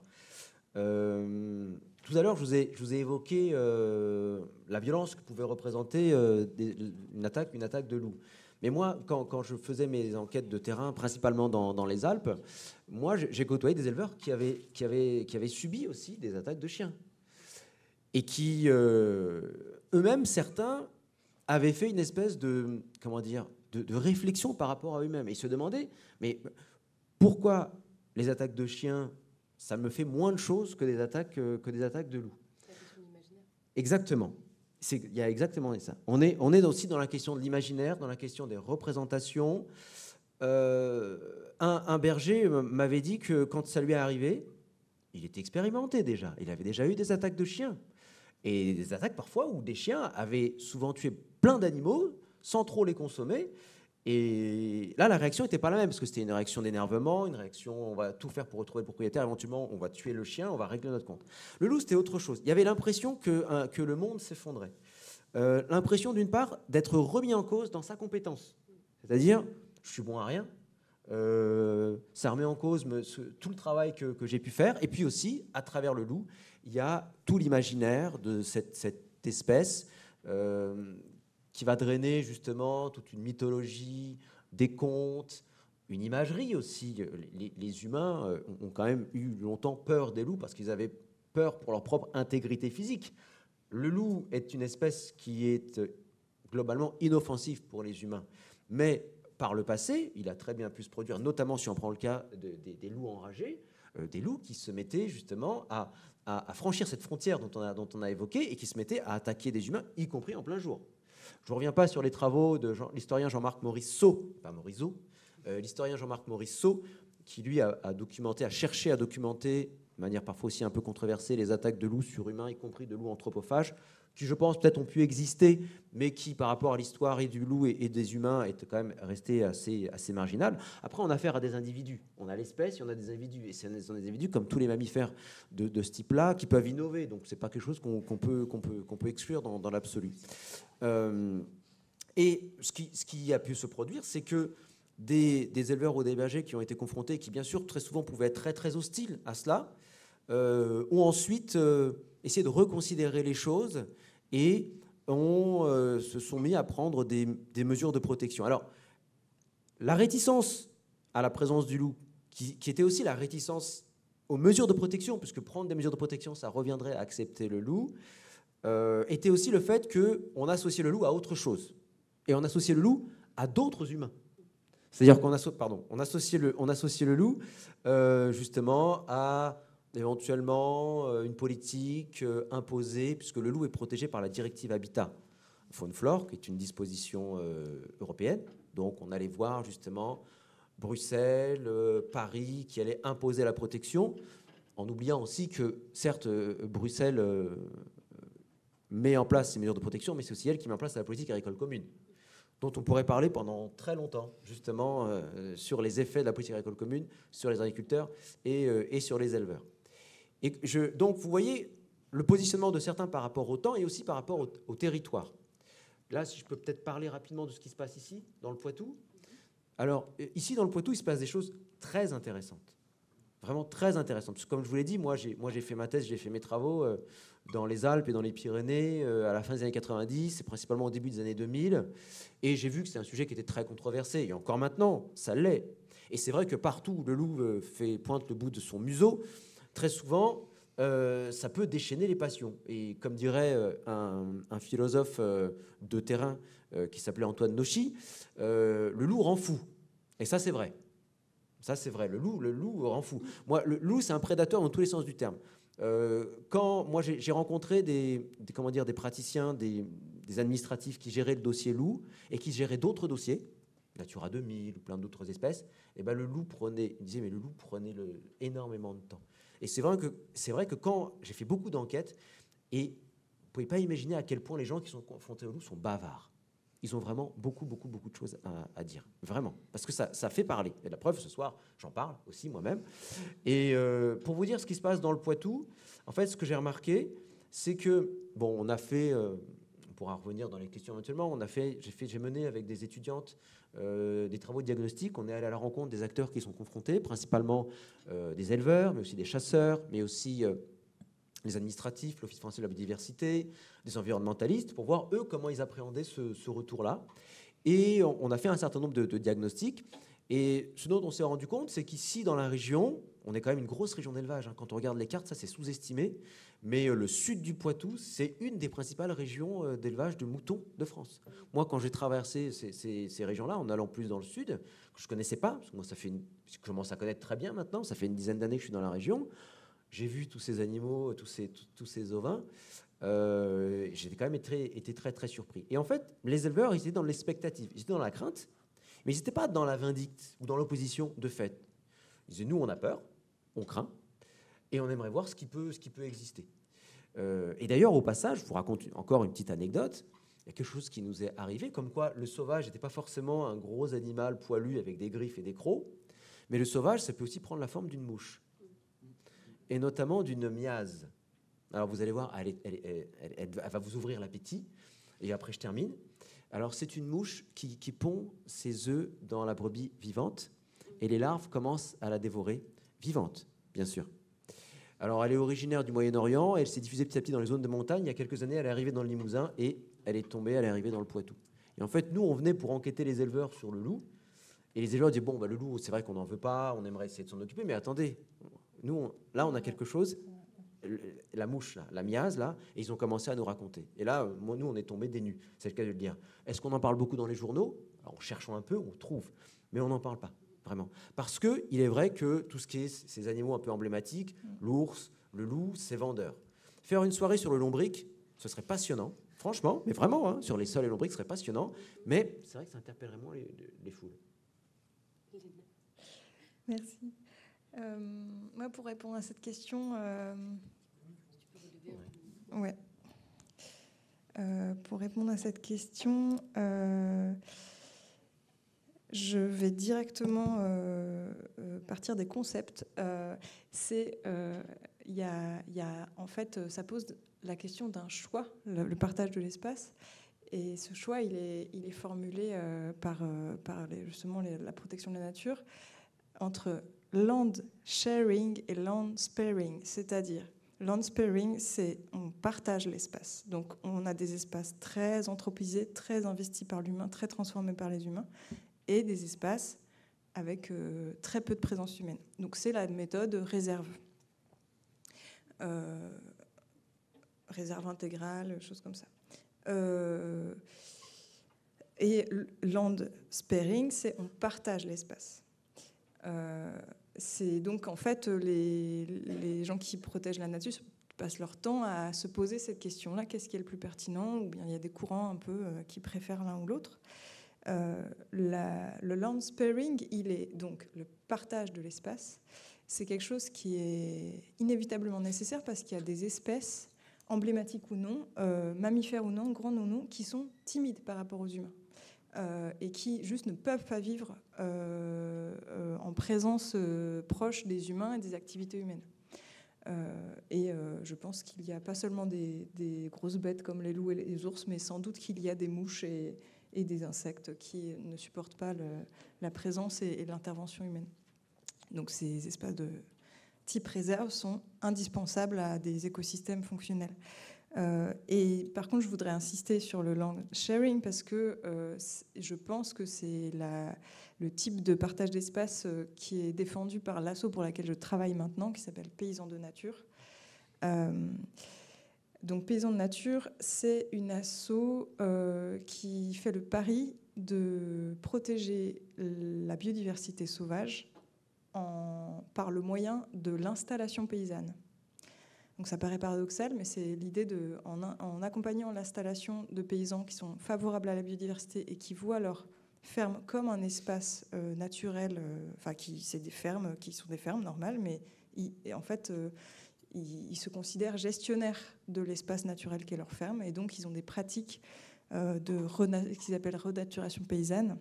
[SPEAKER 4] Euh, tout à l'heure, je vous ai, je vous ai évoqué euh, la violence que pouvait représenter euh, des, une, attaque, une attaque de loup. Mais moi, quand, quand je faisais mes enquêtes de terrain, principalement dans, dans les Alpes, moi, j'ai côtoyé des éleveurs qui avaient, qui, avaient, qui avaient subi aussi des attaques de chiens. Et qui, euh, eux-mêmes, certains, avaient fait une espèce de, comment dire, de, de réflexion par rapport à eux-mêmes. Et ils se demandaient, mais pourquoi les attaques de chiens, ça me fait moins de choses que des attaques, que des attaques de loups? Exactement. Il y a exactement ça. On est, on est aussi dans la question de l'imaginaire, dans la question des représentations. Euh, un, un berger m'avait dit que quand ça lui est arrivé, il était expérimenté déjà. Il avait déjà eu des attaques de chiens. Et des attaques parfois où des chiens avaient souvent tué plein d'animaux sans trop les consommer. Et là, la réaction n'était pas la même, parce que c'était une réaction d'énervement, une réaction, on va tout faire pour retrouver le propriétaire, éventuellement on va tuer le chien, on va régler notre compte. Le loup, c'était autre chose. Il y avait l'impression que, hein, que le monde s'effondrait. Euh, l'impression, d'une part, d'être remis en cause dans sa compétence. C'est-à-dire, je suis bon à rien, euh, ça remet en cause me, ce, tout le travail que, que j'ai pu faire. Et puis aussi, à travers le loup, il y a tout l'imaginaire de cette, cette espèce euh, qui va drainer justement toute une mythologie, des contes, une imagerie aussi. Les, les humains ont quand même eu longtemps peur des loups parce qu'ils avaient peur pour leur propre intégrité physique. Le loup est une espèce qui est globalement inoffensive pour les humains. Mais par le passé, il a très bien pu se produire, notamment si on prend le cas de, de, des loups enragés, euh, des loups qui se mettaient justement à, à, à franchir cette frontière dont on, a, dont on a évoqué et qui se mettaient à attaquer des humains, y compris en plein jour. Je ne reviens pas sur les travaux de Jean, l'historien Jean-Marc Morisseau, pas Morisseau, euh, l'historien Jean-Marc Morisseau, qui lui a, a documenté, a cherché à documenter, de manière parfois aussi un peu controversée, les attaques de loups sur humains, y compris de loups anthropophages, qui, je pense, peut-être ont pu exister, mais qui, par rapport à l'histoire et du loup et, et des humains, étaient quand même resté assez, assez marginales. Après, on a affaire à des individus. On a l'espèce et on a des individus. Et ce sont des individus, comme tous les mammifères de, de ce type-là, qui peuvent innover. Donc, ce n'est pas quelque chose qu'on qu'on peut, qu'on peut, qu'on peut exclure dans, dans l'absolu. Euh, et ce qui, ce qui a pu se produire, c'est que des, des éleveurs ou des bergers qui ont été confrontés, qui, bien sûr, très souvent pouvaient être très, très hostiles à cela, euh, ont ensuite euh, essayé de reconsidérer les choses et on euh, se sont mis à prendre des, des mesures de protection. Alors, la réticence à la présence du loup, qui, qui était aussi la réticence aux mesures de protection, puisque prendre des mesures de protection, ça reviendrait à accepter le loup, euh, était aussi le fait qu'on associait le loup à autre chose. Et on associait le loup à d'autres humains. C'est-à-dire qu'on asso- pardon, on associait le, on associait le loup euh, justement à éventuellement euh, une politique euh, imposée, puisque le loup est protégé par la directive Habitat Faune-Flore, qui est une disposition euh, européenne. Donc on allait voir justement Bruxelles, euh, Paris, qui allait imposer la protection, en oubliant aussi que, certes, euh, Bruxelles euh, met en place ces mesures de protection, mais c'est aussi elle qui met en place la politique agricole commune. dont on pourrait parler pendant très longtemps, justement, euh, sur les effets de la politique agricole commune, sur les agriculteurs et, euh, et sur les éleveurs. Et je, donc, vous voyez le positionnement de certains par rapport au temps et aussi par rapport au, au territoire. Là, si je peux peut-être parler rapidement de ce qui se passe ici, dans le Poitou. Alors, ici, dans le Poitou, il se passe des choses très intéressantes. Vraiment très intéressantes. Parce que, comme je vous l'ai dit, moi, j'ai, moi, j'ai fait ma thèse, j'ai fait mes travaux euh, dans les Alpes et dans les Pyrénées euh, à la fin des années quatre-vingt-dix, et principalement au début des années deux mille. Et j'ai vu que c'est un sujet qui était très controversé. Et encore maintenant, ça l'est. Et c'est vrai que partout où le loup euh, fait, pointe le bout de son museau, très souvent, euh, ça peut déchaîner les passions. Et comme dirait euh, un, un philosophe euh, de terrain euh, qui s'appelait Antoine Nauchy, euh, le loup rend fou. Et ça, c'est vrai. Ça, c'est vrai. Le loup, le loup rend fou. Moi, le loup, c'est un prédateur dans tous les sens du terme. Euh, quand moi, j'ai, j'ai rencontré des, des, comment dire, des praticiens, des, des administratifs qui géraient le dossier loup et qui géraient d'autres dossiers, Natura deux mille, plein d'autres espèces, et ben le loup prenait, il disait, mais le loup prenait le, énormément de temps. Et c'est vrai que, c'est vrai que quand j'ai fait beaucoup d'enquêtes, et vous ne pouvez pas imaginer à quel point les gens qui sont confrontés au loup sont bavards. Ils ont vraiment beaucoup, beaucoup, beaucoup de choses à, à dire. Vraiment. Parce que ça, ça fait parler. Et la preuve, ce soir, j'en parle aussi moi-même. Et euh, pour vous dire ce qui se passe dans le Poitou, en fait, ce que j'ai remarqué, c'est que, bon, on a fait, euh, on pourra revenir dans les questions éventuellement, on a fait, j'ai, fait, j'ai mené avec des étudiantes euh, des travaux de diagnostic. On est allé à la rencontre des acteurs qui sont confrontés, principalement euh, des éleveurs, mais aussi des chasseurs, mais aussi... Euh, les administratifs, l'Office français de la biodiversité, des environnementalistes, pour voir, eux, comment ils appréhendaient ce, ce retour-là. Et on, on a fait un certain nombre de, de diagnostics. Et ce dont on s'est rendu compte, c'est qu'ici, dans la région, on est quand même une grosse région d'élevage. Hein. Quand on regarde les cartes, ça, c'est sous-estimé. Mais euh, le sud du Poitou, c'est une des principales régions euh, d'élevage de moutons de France. Moi, quand j'ai traversé ces, ces, ces régions-là, en allant plus dans le sud, que je ne connaissais pas, parce que moi, ça fait une, je commence à connaître très bien maintenant, ça fait une dizaine d'années que je suis dans la région. J'ai vu tous ces animaux, tous ces, tous, tous ces ovins. Euh, j'ai quand même été, été très, très surpris. Et en fait, les éleveurs, ils étaient dans l'expectative. Ils étaient dans la crainte, mais ils n'étaient pas dans la vindicte ou dans l'opposition de fait. Ils disaient, nous, on a peur, on craint, et on aimerait voir ce qui peut, ce qui peut exister. Euh, et d'ailleurs, au passage, je vous raconte encore une petite anecdote. Il y a quelque chose qui nous est arrivé, comme quoi le sauvage n'était pas forcément un gros animal poilu avec des griffes et des crocs, mais le sauvage, ça peut aussi prendre la forme d'une mouche. Et notamment d'une miase. Alors vous allez voir, elle, est, elle, est, elle, elle, elle va vous ouvrir l'appétit. Et après, je termine. Alors c'est une mouche qui, qui pond ses œufs dans la brebis vivante. Et les larves commencent à la dévorer vivante, bien sûr. Alors elle est originaire du Moyen-Orient. Elle s'est diffusée petit à petit dans les zones de montagne. Il y a quelques années, elle est arrivée dans le Limousin et elle est tombée, elle est arrivée dans le Poitou. Et en fait, nous, on venait pour enquêter les éleveurs sur le loup. Et les éleveurs disaient, bon, bah, le loup, c'est vrai qu'on n'en veut pas, on aimerait essayer de s'en occuper, mais attendez... Nous, on, là, on a quelque chose, la mouche, là, la miase, là, et ils ont commencé à nous raconter. Et là, moi, nous, on est tombés des nues, c'est le cas de le dire. Est-ce qu'on en parle beaucoup dans les journaux? Alors, en cherchant un peu, on trouve, mais on n'en parle pas, vraiment. Parce qu'il est vrai que tout ce qui est ces animaux un peu emblématiques, l'ours, le loup, c'est vendeur. Faire une soirée sur le lombric, ce serait passionnant, franchement, mais vraiment, hein, sur les sols et lombrics, ce serait passionnant, mais c'est vrai que ça interpellerait moins les, les foules.
[SPEAKER 3] Merci. Euh, moi, pour répondre à cette question, euh, ouais. Euh, pour répondre à cette question, euh, je vais directement euh, euh, partir des concepts. Euh, c'est, euh, y a, y a, en fait, ça pose la question d'un choix, le, le partage de l'espace. Et ce choix, il est, il est formulé euh, par, euh, par les, justement les, la protection de la nature entre land sharing et land sparing, c'est-à-dire land sparing, c'est on partage l'espace. Donc on a des espaces très anthropisés, très investis par l'humain, très transformés par les humains, et des espaces avec euh, très peu de présence humaine. Donc c'est la méthode réserve. Euh, réserve intégrale, choses comme ça. Euh, et land sparing, c'est on partage l'espace. Euh, c'est donc en fait les, les gens qui protègent la nature passent leur temps à se poser cette question-là, qu'est-ce qui est le plus pertinent, ou bien il y a des courants un peu euh, qui préfèrent l'un ou l'autre. Euh, la, le land sparing, il est donc le partage de l'espace. C'est quelque chose qui est inévitablement nécessaire parce qu'il y a des espèces emblématiques ou non, euh, mammifères ou non, grandes ou non, qui sont timides par rapport aux humains. euh, et qui juste ne peuvent pas vivre euh, euh, en présence euh, proche des humains et des activités humaines. Euh, et euh, je pense qu'il n'y a pas seulement des, des grosses bêtes comme les loups et les ours, mais sans doute qu'il y a des mouches et, et des insectes qui ne supportent pas le, la présence et, et l'intervention humaine. Donc ces espaces de type réserve sont indispensables à des écosystèmes fonctionnels. Euh, et par contre, je voudrais insister sur le land sharing parce que euh, je pense que c'est la, le type de partage d'espace euh, qui est défendu par l'asso pour laquelle je travaille maintenant, qui s'appelle Paysans de Nature. Euh, donc Paysans de Nature, c'est une asso euh, qui fait le pari de protéger la biodiversité sauvage en, par le moyen de l'installation paysanne. Donc ça paraît paradoxal, mais c'est l'idée de, en, en accompagnant l'installation de paysans qui sont favorables à la biodiversité et qui voient leur ferme comme un espace euh, naturel, euh, enfin qui c'est des fermes qui sont des fermes normales, mais ils, et en fait euh, ils, ils se considèrent gestionnaires de l'espace naturel qu'est leur ferme, et donc ils ont des pratiques euh, de qu'ils appellent renaturation paysanne.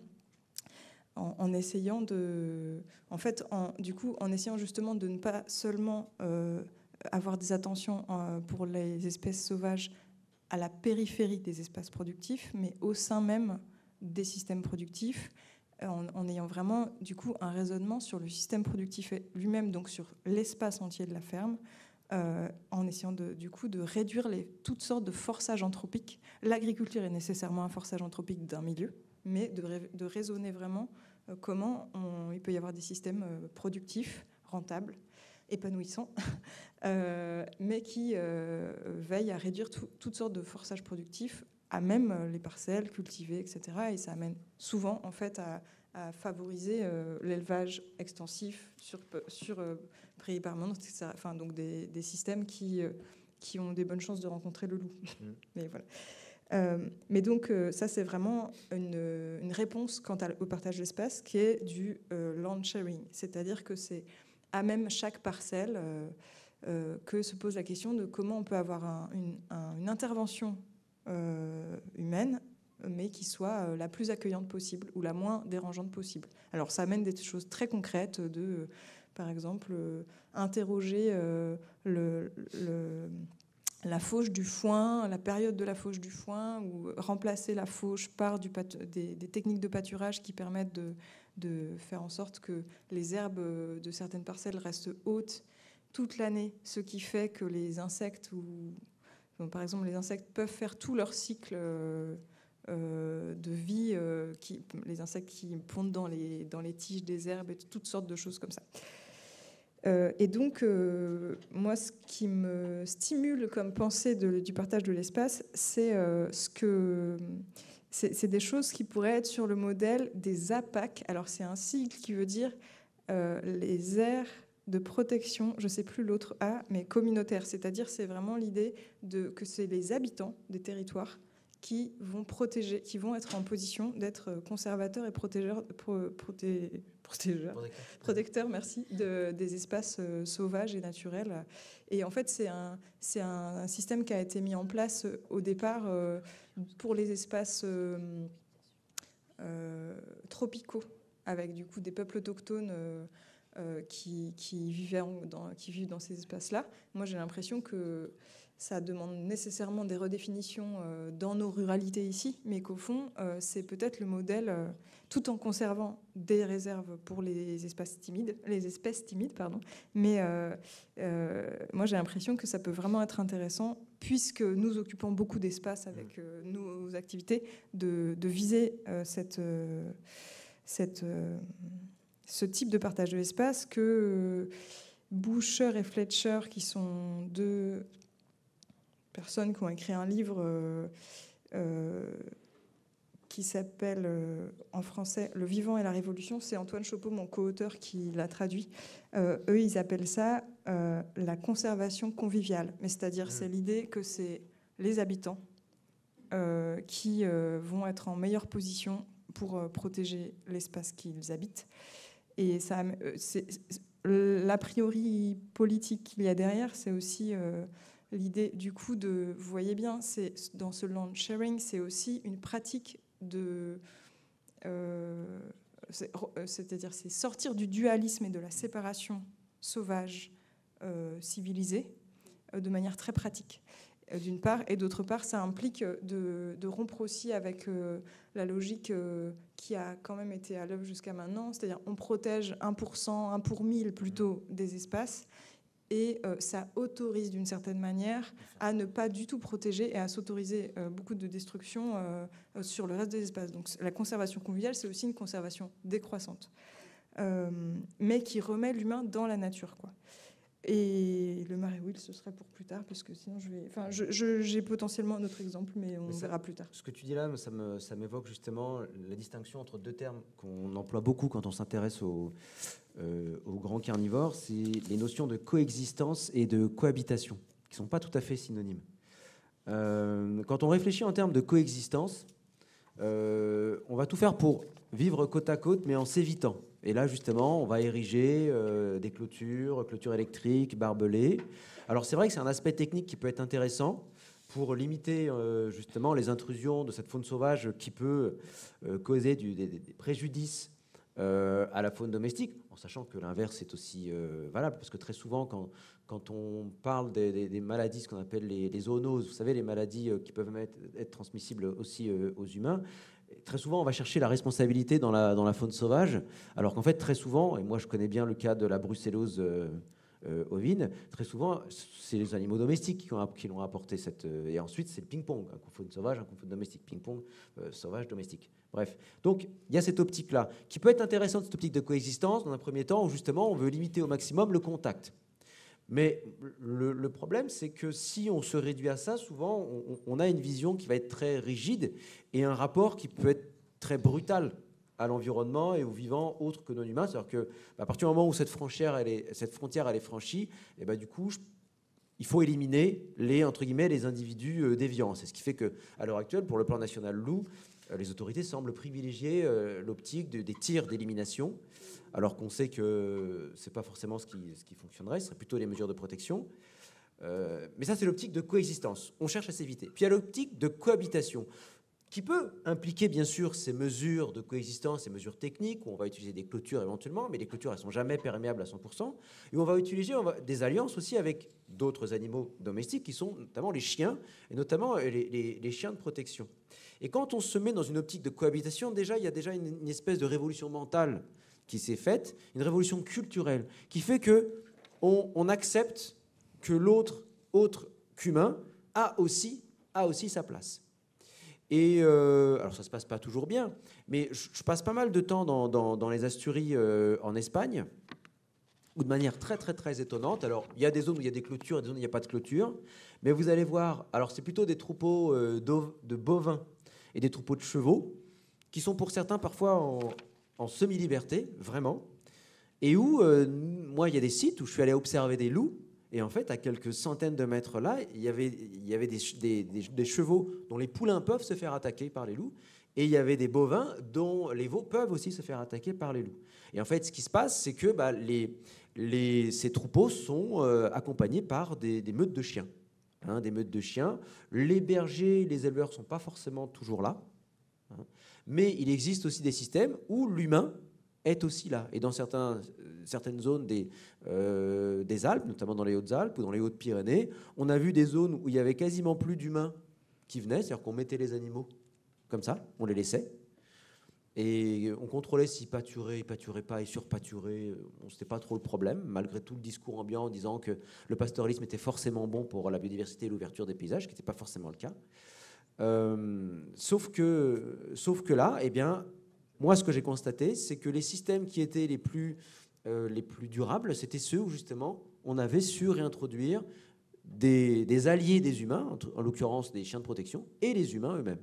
[SPEAKER 3] En, en essayant de, en fait, en, du coup, en essayant justement de ne pas seulement euh, avoir des attentions euh, pour les espèces sauvages à la périphérie des espaces productifs, mais au sein même des systèmes productifs, en, en ayant vraiment du coup un raisonnement sur le système productif lui-même, donc sur l'espace entier de la ferme, euh, en essayant de, du coup de réduire les, toutes sortes de forçages anthropiques. L'agriculture est nécessairement un forçage anthropique d'un milieu, mais de, de raisonner vraiment euh, comment on, il peut y avoir des systèmes euh, productifs, rentables, épanouissants, euh, mais qui euh, veillent à réduire tout, toutes sortes de forçages productifs, à même les parcelles cultivées, et cetera. Et ça amène souvent en fait à, à favoriser euh, l'élevage extensif sur, sur euh, prairies permanentes, et cetera. Enfin, donc des, des systèmes qui, euh, qui ont des bonnes chances de rencontrer le loup. Mmh. Mais voilà. Euh, mais donc euh, ça c'est vraiment une, une réponse quant à, au partage d'espace qui est du euh, land sharing, c'est-à-dire que c'est à même chaque parcelle euh, euh, que se pose la question de comment on peut avoir un, une, un, une intervention euh, humaine, mais qui soit euh, la plus accueillante possible ou la moins dérangeante possible. Alors ça amène des choses très concrètes de, euh, par exemple, euh, interroger euh, le, le la fauche du foin, la période de la fauche du foin, ou remplacer la fauche par du des, des techniques de pâturage qui permettent de, de faire en sorte que les herbes de certaines parcelles restent hautes toute l'année, ce qui fait que les insectes, ou, donc par exemple les insectes peuvent faire tout leur cycle euh, euh, de vie, euh, qui, les insectes qui pondent dans les, dans les tiges des herbes et toutes sortes de choses comme ça. Euh, et donc, euh, moi, ce qui me stimule comme pensée de, du partage de l'espace, c'est euh, ce que c'est, c'est des choses qui pourraient être sur le modèle des A P A C. Alors, c'est un sigle qui veut dire euh, les aires de protection, je ne sais plus l'autre A, mais communautaire. C'est-à-dire, c'est vraiment l'idée de, que c'est les habitants des territoires qui vont protéger, qui vont être en position d'être conservateurs et protégeurs, pro, proté, protégeurs, protecteurs, protecteurs, merci, de, des espaces euh, sauvages et naturels. Et en fait, c'est un, c'est un, un système qui a été mis en place euh, au départ euh, pour les espaces euh, euh, tropicaux, avec du coup des peuples autochtones euh, euh, qui, qui, vivaient en, dans, qui vivent dans ces espaces-là. Moi, j'ai l'impression que ça demande nécessairement des redéfinitions euh, dans nos ruralités ici, mais qu'au fond, euh, c'est peut-être le modèle, euh, tout en conservant des réserves pour les espaces timides, les espèces timides, pardon. Mais euh, euh, moi, j'ai l'impression que ça peut vraiment être intéressant, puisque nous occupons beaucoup d'espace avec euh, nos activités, de, de viser euh, cette, euh, cette, euh, ce type de partage de l'espace que euh, Boucher et Fletcher, qui sont deux personnes qui ont écrit un livre euh, euh, qui s'appelle euh, en français « Le vivant et la révolution ». C'est Antoine Chopeau, mon co-auteur, qui l'a traduit. Euh, eux, ils appellent ça euh, la conservation conviviale. Mais c'est-à-dire, mmh. c'est l'idée que c'est les habitants euh, qui euh, vont être en meilleure position pour euh, protéger l'espace qu'ils habitent. Et ça, c'est, l'a priori politique qu'il y a derrière, c'est aussi... Euh, l'idée du coup de, vous voyez bien, c'est dans ce land sharing, c'est aussi une pratique de, euh, c'est, c'est-à-dire c'est sortir du dualisme et de la séparation sauvage euh, civilisée euh, de manière très pratique. D'une part, et d'autre part, ça implique de, de rompre aussi avec euh, la logique euh, qui a quand même été à l'œuvre jusqu'à maintenant, c'est-à-dire on protège un pour cent, un pour mille plutôt des espaces, et euh, ça autorise d'une certaine manière à ne pas du tout protéger et à s'autoriser euh, beaucoup de destruction euh, sur le reste des espaces. Donc la conservation conviviale, c'est aussi une conservation décroissante, euh, mais qui remet l'humain dans la nature, quoi. Et le Maréouille, ce serait pour plus tard, parce que sinon je vais. Enfin, je, je, j'ai potentiellement un autre exemple, mais on mais ça, verra plus tard.
[SPEAKER 4] Ce que tu dis là, ça, me, ça m'évoque justement la distinction entre deux termes qu'on emploie beaucoup quand on s'intéresse aux, euh, aux grands carnivores, c'est les notions de coexistence et de cohabitation, qui ne sont pas tout à fait synonymes. Euh, quand on réfléchit en termes de coexistence, euh, on va tout faire pour vivre côte à côte, mais en s'évitant. Et là, justement, on va ériger euh, des clôtures, clôtures électriques, barbelées. Alors, c'est vrai que c'est un aspect technique qui peut être intéressant pour limiter euh, justement les intrusions de cette faune sauvage qui peut euh, causer du, des, des préjudices euh, à la faune domestique, en sachant que l'inverse est aussi euh, valable, parce que très souvent, quand, quand on parle des, des, des maladies, ce qu'on appelle les, les zoonoses, vous savez, les maladies euh, qui peuvent être, être transmissibles aussi euh, aux humains, très souvent, on va chercher la responsabilité dans la, dans la faune sauvage, alors qu'en fait, très souvent, et moi je connais bien le cas de la brucellose euh, euh, ovine, très souvent, c'est les animaux domestiques qui, ont, qui l'ont apporté. Cette, euh, et ensuite, c'est le ping-pong, un coup faune sauvage, un coup faune domestique, ping-pong, euh, sauvage, domestique. Bref, donc il y a cette optique-là, qui peut être intéressante, cette optique de coexistence, dans un premier temps, où justement, on veut limiter au maximum le contact. Mais le, le problème, c'est que si on se réduit à ça, souvent, on, on a une vision qui va être très rigide et un rapport qui peut être très brutal à l'environnement et aux vivants autres que non humains. C'est-à-dire que, à partir du moment où cette frontière, elle est, cette frontière, elle est franchie, et ben, du coup, je, il faut éliminer les, entre guillemets, les individus euh, déviants. C'est ce qui fait qu'à l'heure actuelle, pour le plan national loup, euh, les autorités semblent privilégier euh, l'optique de, des tirs d'élimination, alors qu'on sait que ce n'est pas forcément ce qui, ce qui fonctionnerait, ce serait plutôt les mesures de protection. Euh, mais ça, c'est l'optique de coexistence. On cherche à s'éviter. Puis il y a l'optique de cohabitation, qui peut impliquer, bien sûr, ces mesures de coexistence, ces mesures techniques, où on va utiliser des clôtures éventuellement, mais les clôtures, elles ne sont jamais perméables à cent pour cent. Et on va utiliser on va, des alliances aussi avec d'autres animaux domestiques, qui sont notamment les chiens, et notamment les, les, les chiens de protection. Et quand on se met dans une optique de cohabitation, déjà, il y a déjà une, une espèce de révolution mentale qui s'est faite, une révolution culturelle, qui fait qu'on on accepte que l'autre, autre qu'humain, a aussi, a aussi sa place. Et euh, alors ça ne se passe pas toujours bien, mais je, je passe pas mal de temps dans, dans, dans les Asturies euh, en Espagne, où de manière très très très étonnante, alors il y a des zones où il y a des clôtures et des zones où il n'y a pas de clôture, mais vous allez voir, alors c'est plutôt des troupeaux euh, de bovins et des troupeaux de chevaux, qui sont pour certains parfois en, en semi-liberté, vraiment, et où, euh, moi il y a des sites où je suis allé observer des loups, et en fait, à quelques centaines de mètres là, il y avait, il y avait des, des, des, des chevaux dont les poulains peuvent se faire attaquer par les loups, et il y avait des bovins dont les veaux peuvent aussi se faire attaquer par les loups. Et en fait, ce qui se passe, c'est que bah, les, les, ces troupeaux sont euh, accompagnés par des, des meutes de chiens. Hein, des meutes de chiens. Les bergers, les éleveurs ne sont pas forcément toujours là, hein, mais il existe aussi des systèmes où l'humain est aussi là. Et dans certains, certaines zones des, euh, des Alpes, notamment dans les Hautes-Alpes ou dans les Hautes-Pyrénées, on a vu des zones où il n'y avait quasiment plus d'humains qui venaient, c'est-à-dire qu'on mettait les animaux comme ça, on les laissait, et on contrôlait s'ils pâturaient, ils pâturaient pas, ils surpâturaient. Bon, c'était pas trop le problème, malgré tout le discours ambiant en disant que le pastoralisme était forcément bon pour la biodiversité et l'ouverture des paysages, ce qui n'était pas forcément le cas. Euh, sauf que, sauf que là, eh bien, moi, ce que j'ai constaté, c'est que les systèmes qui étaient les plus, euh, les plus durables, c'était ceux où, justement, on avait su réintroduire des, des alliés des humains, en, en l'occurrence des chiens de protection, et les humains eux-mêmes.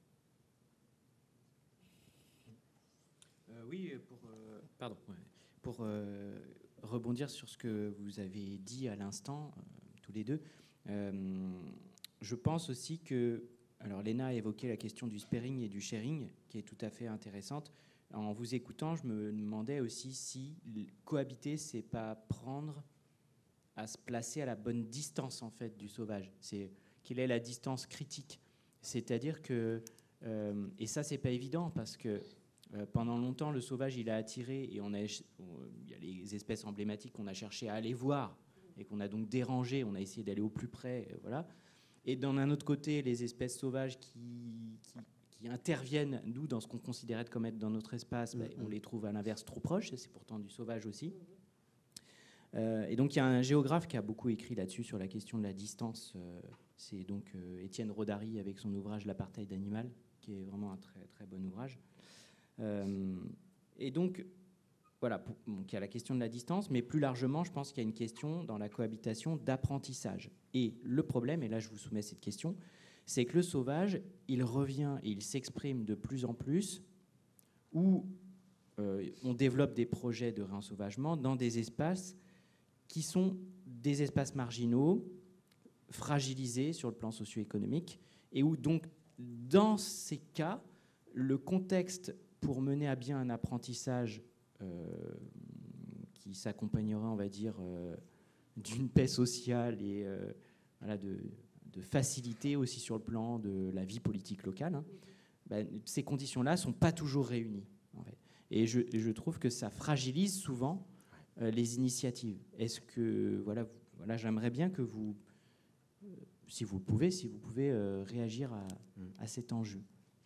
[SPEAKER 2] Euh, oui, pour, euh, pardon, ouais, pour euh, rebondir sur ce que vous avez dit à l'instant, euh, tous les deux, euh, je pense aussi que... Alors, Léna a évoqué la question du sparing et du sharing, qui est tout à fait intéressante. En vous écoutant, je me demandais aussi si cohabiter, c'est pas prendre à se placer à la bonne distance, en fait, du sauvage. C'est quelle est la distance critique. C'est-à-dire que, euh, et ça, c'est pas évident, parce que Euh, pendant longtemps, le sauvage, il a attiré, et on a, il y a les espèces emblématiques qu'on a cherché à aller voir, et qu'on a donc dérangé, on a essayé d'aller au plus près, euh, voilà. Et d'un autre côté, les espèces sauvages qui, qui, qui interviennent, nous, dans ce qu'on considérait comme être dans notre espace, mmh. ben, on les trouve à l'inverse trop proches, c'est pourtant du sauvage aussi. Euh, et donc il y a un géographe qui a beaucoup écrit là-dessus, sur la question de la distance. Euh, c'est donc euh, Étienne Rodari avec son ouvrage L'apartheid animal, qui est vraiment un très, très bon ouvrage. Euh, et donc, voilà, pour, donc il y a la question de la distance, mais plus largement, je pense qu'il y a une question dans la cohabitation d'apprentissage. Et le problème, et là je vous soumets cette question, c'est que le sauvage, il revient et il s'exprime de plus en plus, où euh, on développe des projets de réensauvagement dans des espaces qui sont des espaces marginaux, fragilisés sur le plan socio-économique, et où donc, dans ces cas, le contexte pour mener à bien un apprentissage euh, qui s'accompagnerait, on va dire, euh, d'une paix sociale et euh, voilà, de, de facilité aussi sur le plan de la vie politique locale, hein, ben, ces conditions-là ne sont pas toujours réunies. En fait. Et je, je trouve que ça fragilise souvent euh, les initiatives. Est-ce que, voilà, vous, voilà, j'aimerais bien que vous, euh, si vous le pouvez, si vous pouvez euh, réagir à, à cet enjeu.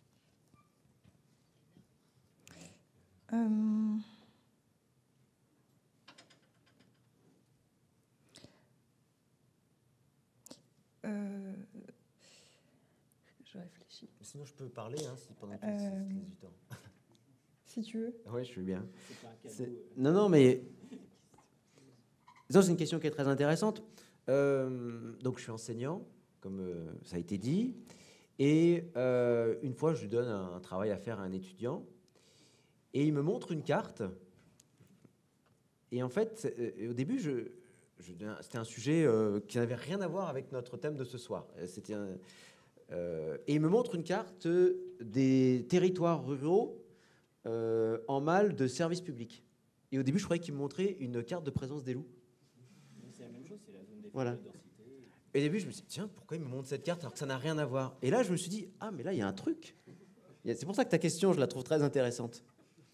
[SPEAKER 3] Euh... Euh... Je réfléchis.
[SPEAKER 4] Sinon, je peux parler hein, si pendant tout
[SPEAKER 3] euh...
[SPEAKER 4] ce du temps.
[SPEAKER 3] Si tu veux.
[SPEAKER 4] Oui, je suis bien. Non, non, mais c'est une question qui est très intéressante. Euh, donc, je suis enseignant, comme euh, ça a été dit, et euh, une fois, je lui donne un, un travail à faire à un étudiant, et il me montre une carte. Et en fait, euh, au début, je, je, c'était un sujet euh, qui n'avait rien à voir avec notre thème de ce soir. C'était un, euh, et il me montre une carte des territoires ruraux Euh, en mal de service public. Et au début, je croyais qu'il me montrait une carte de présence des loups.
[SPEAKER 2] C'est la même chose, c'est la zone des
[SPEAKER 4] voilà. densité. Et au début, je me suis dit, tiens, pourquoi il me montre cette carte alors que ça n'a rien à voir? Et là, je me suis dit, ah, mais là, il y a un truc. C'est pour ça que ta question, je la trouve très intéressante.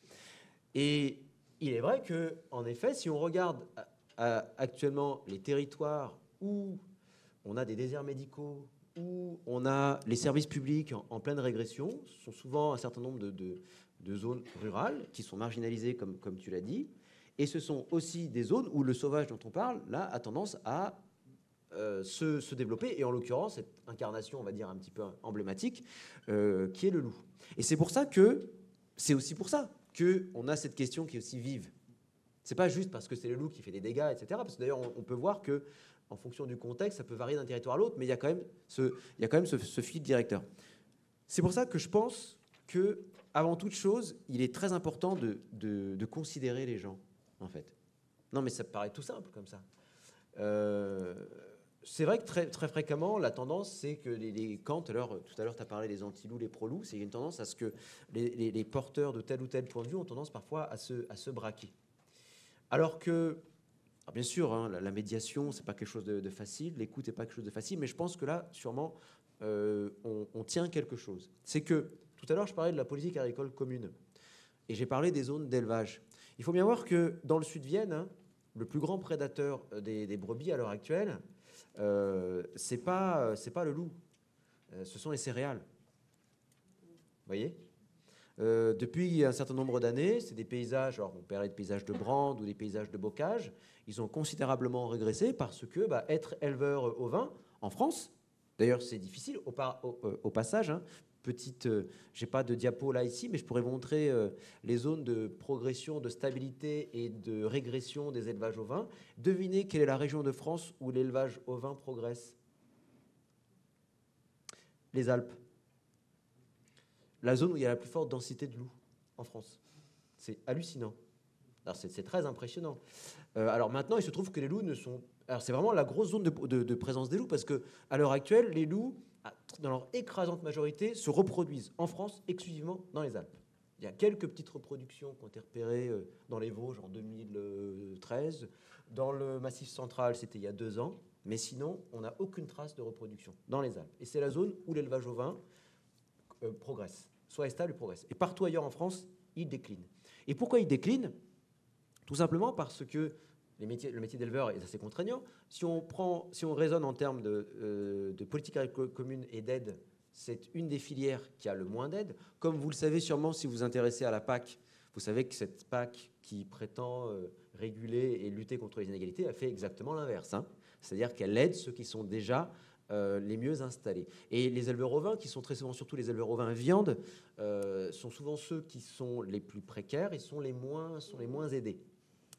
[SPEAKER 4] Et il est vrai que, en effet, si on regarde à, à, actuellement les territoires où on a des déserts médicaux, où on a les services publics en, en pleine régression, ce sont souvent un certain nombre de, de de zones rurales qui sont marginalisées, comme, comme tu l'as dit, et ce sont aussi des zones où le sauvage dont on parle, là, a tendance à euh, se, se développer, et en l'occurrence, cette incarnation, on va dire, un petit peu emblématique, euh, qui est le loup. Et c'est pour ça que, c'est aussi pour ça qu'on a cette question qui est aussi vive. C'est pas juste parce que c'est le loup qui fait des dégâts, et cetera, parce que d'ailleurs, on, on peut voir que, en fonction du contexte, ça peut varier d'un territoire à l'autre, mais il y a quand même ce, il y a quand même ce, ce fil directeur. C'est pour ça que je pense que, avant toute chose, il est très important de, de, de considérer les gens, en fait. Non, mais ça paraît tout simple comme ça. Euh, c'est vrai que très, très fréquemment, la tendance, c'est que les, les quand, tout à l'heure, tout à l'heure, tu as parlé des anti-loups, les pro-loups, c'est une tendance à ce que les, les, les porteurs de tel ou tel point de vue ont tendance parfois à se, à se braquer. Alors que, alors bien sûr, hein, la, la médiation, c'est pas quelque chose de, de facile, l'écoute n'est pas quelque chose de facile, mais je pense que là, sûrement, euh, on, on tient quelque chose. C'est que, tout à l'heure, je parlais de la politique agricole commune et j'ai parlé des zones d'élevage. Il faut bien voir que dans le sud de Vienne, hein, le plus grand prédateur des, des brebis à l'heure actuelle, euh, c'est pas, c'est pas le loup, euh, ce sont les céréales. Vous voyez euh, depuis un certain nombre d'années, c'est des paysages, alors on parlait de paysages de brande ou des paysages de bocage, ils ont considérablement régressé parce que bah, être éleveur ovin en France, d'ailleurs c'est difficile au, par, au, au passage, hein, petite, euh, j'ai pas de diapo là ici, mais je pourrais vous montrer euh, les zones de progression, de stabilité et de régression des élevages ovins. Devinez quelle est la région de France où l'élevage ovin progresse? Les Alpes. La zone où il y a la plus forte densité de loups en France. C'est hallucinant. Alors c'est, c'est très impressionnant. Euh, alors maintenant, il se trouve que les loups ne sont... Alors c'est vraiment la grosse zone de, de, de présence des loups parce que à l'heure actuelle, les loups, dans leur écrasante majorité, se reproduisent en France exclusivement dans les Alpes. Il y a quelques petites reproductions qui ont été repérées dans les Vosges en deux mille treize. Dans le Massif central, c'était il y a deux ans. Mais sinon, on n'a aucune trace de reproduction dans les Alpes. Et c'est la zone où l'élevage ovin euh, progresse, soit est stable et progresse. Et partout ailleurs en France, il décline. Et pourquoi il décline? Tout simplement parce que les métiers, le métier d'éleveur est assez contraignant. Si on, prend, si on raisonne en termes de, euh, de politique agricole commune et d'aide, c'est une des filières qui a le moins d'aide. Comme vous le savez sûrement si vous vous intéressez à la P A C, vous savez que cette P A C qui prétend euh, réguler et lutter contre les inégalités, elle fait exactement l'inverse. Hein. C'est-à-dire qu'elle aide ceux qui sont déjà euh, les mieux installés. Et les éleveurs ovins, qui sont très souvent surtout les éleveurs ovins viande, euh, sont souvent ceux qui sont les plus précaires et sont les moins, sont les moins aidés. D'accord ?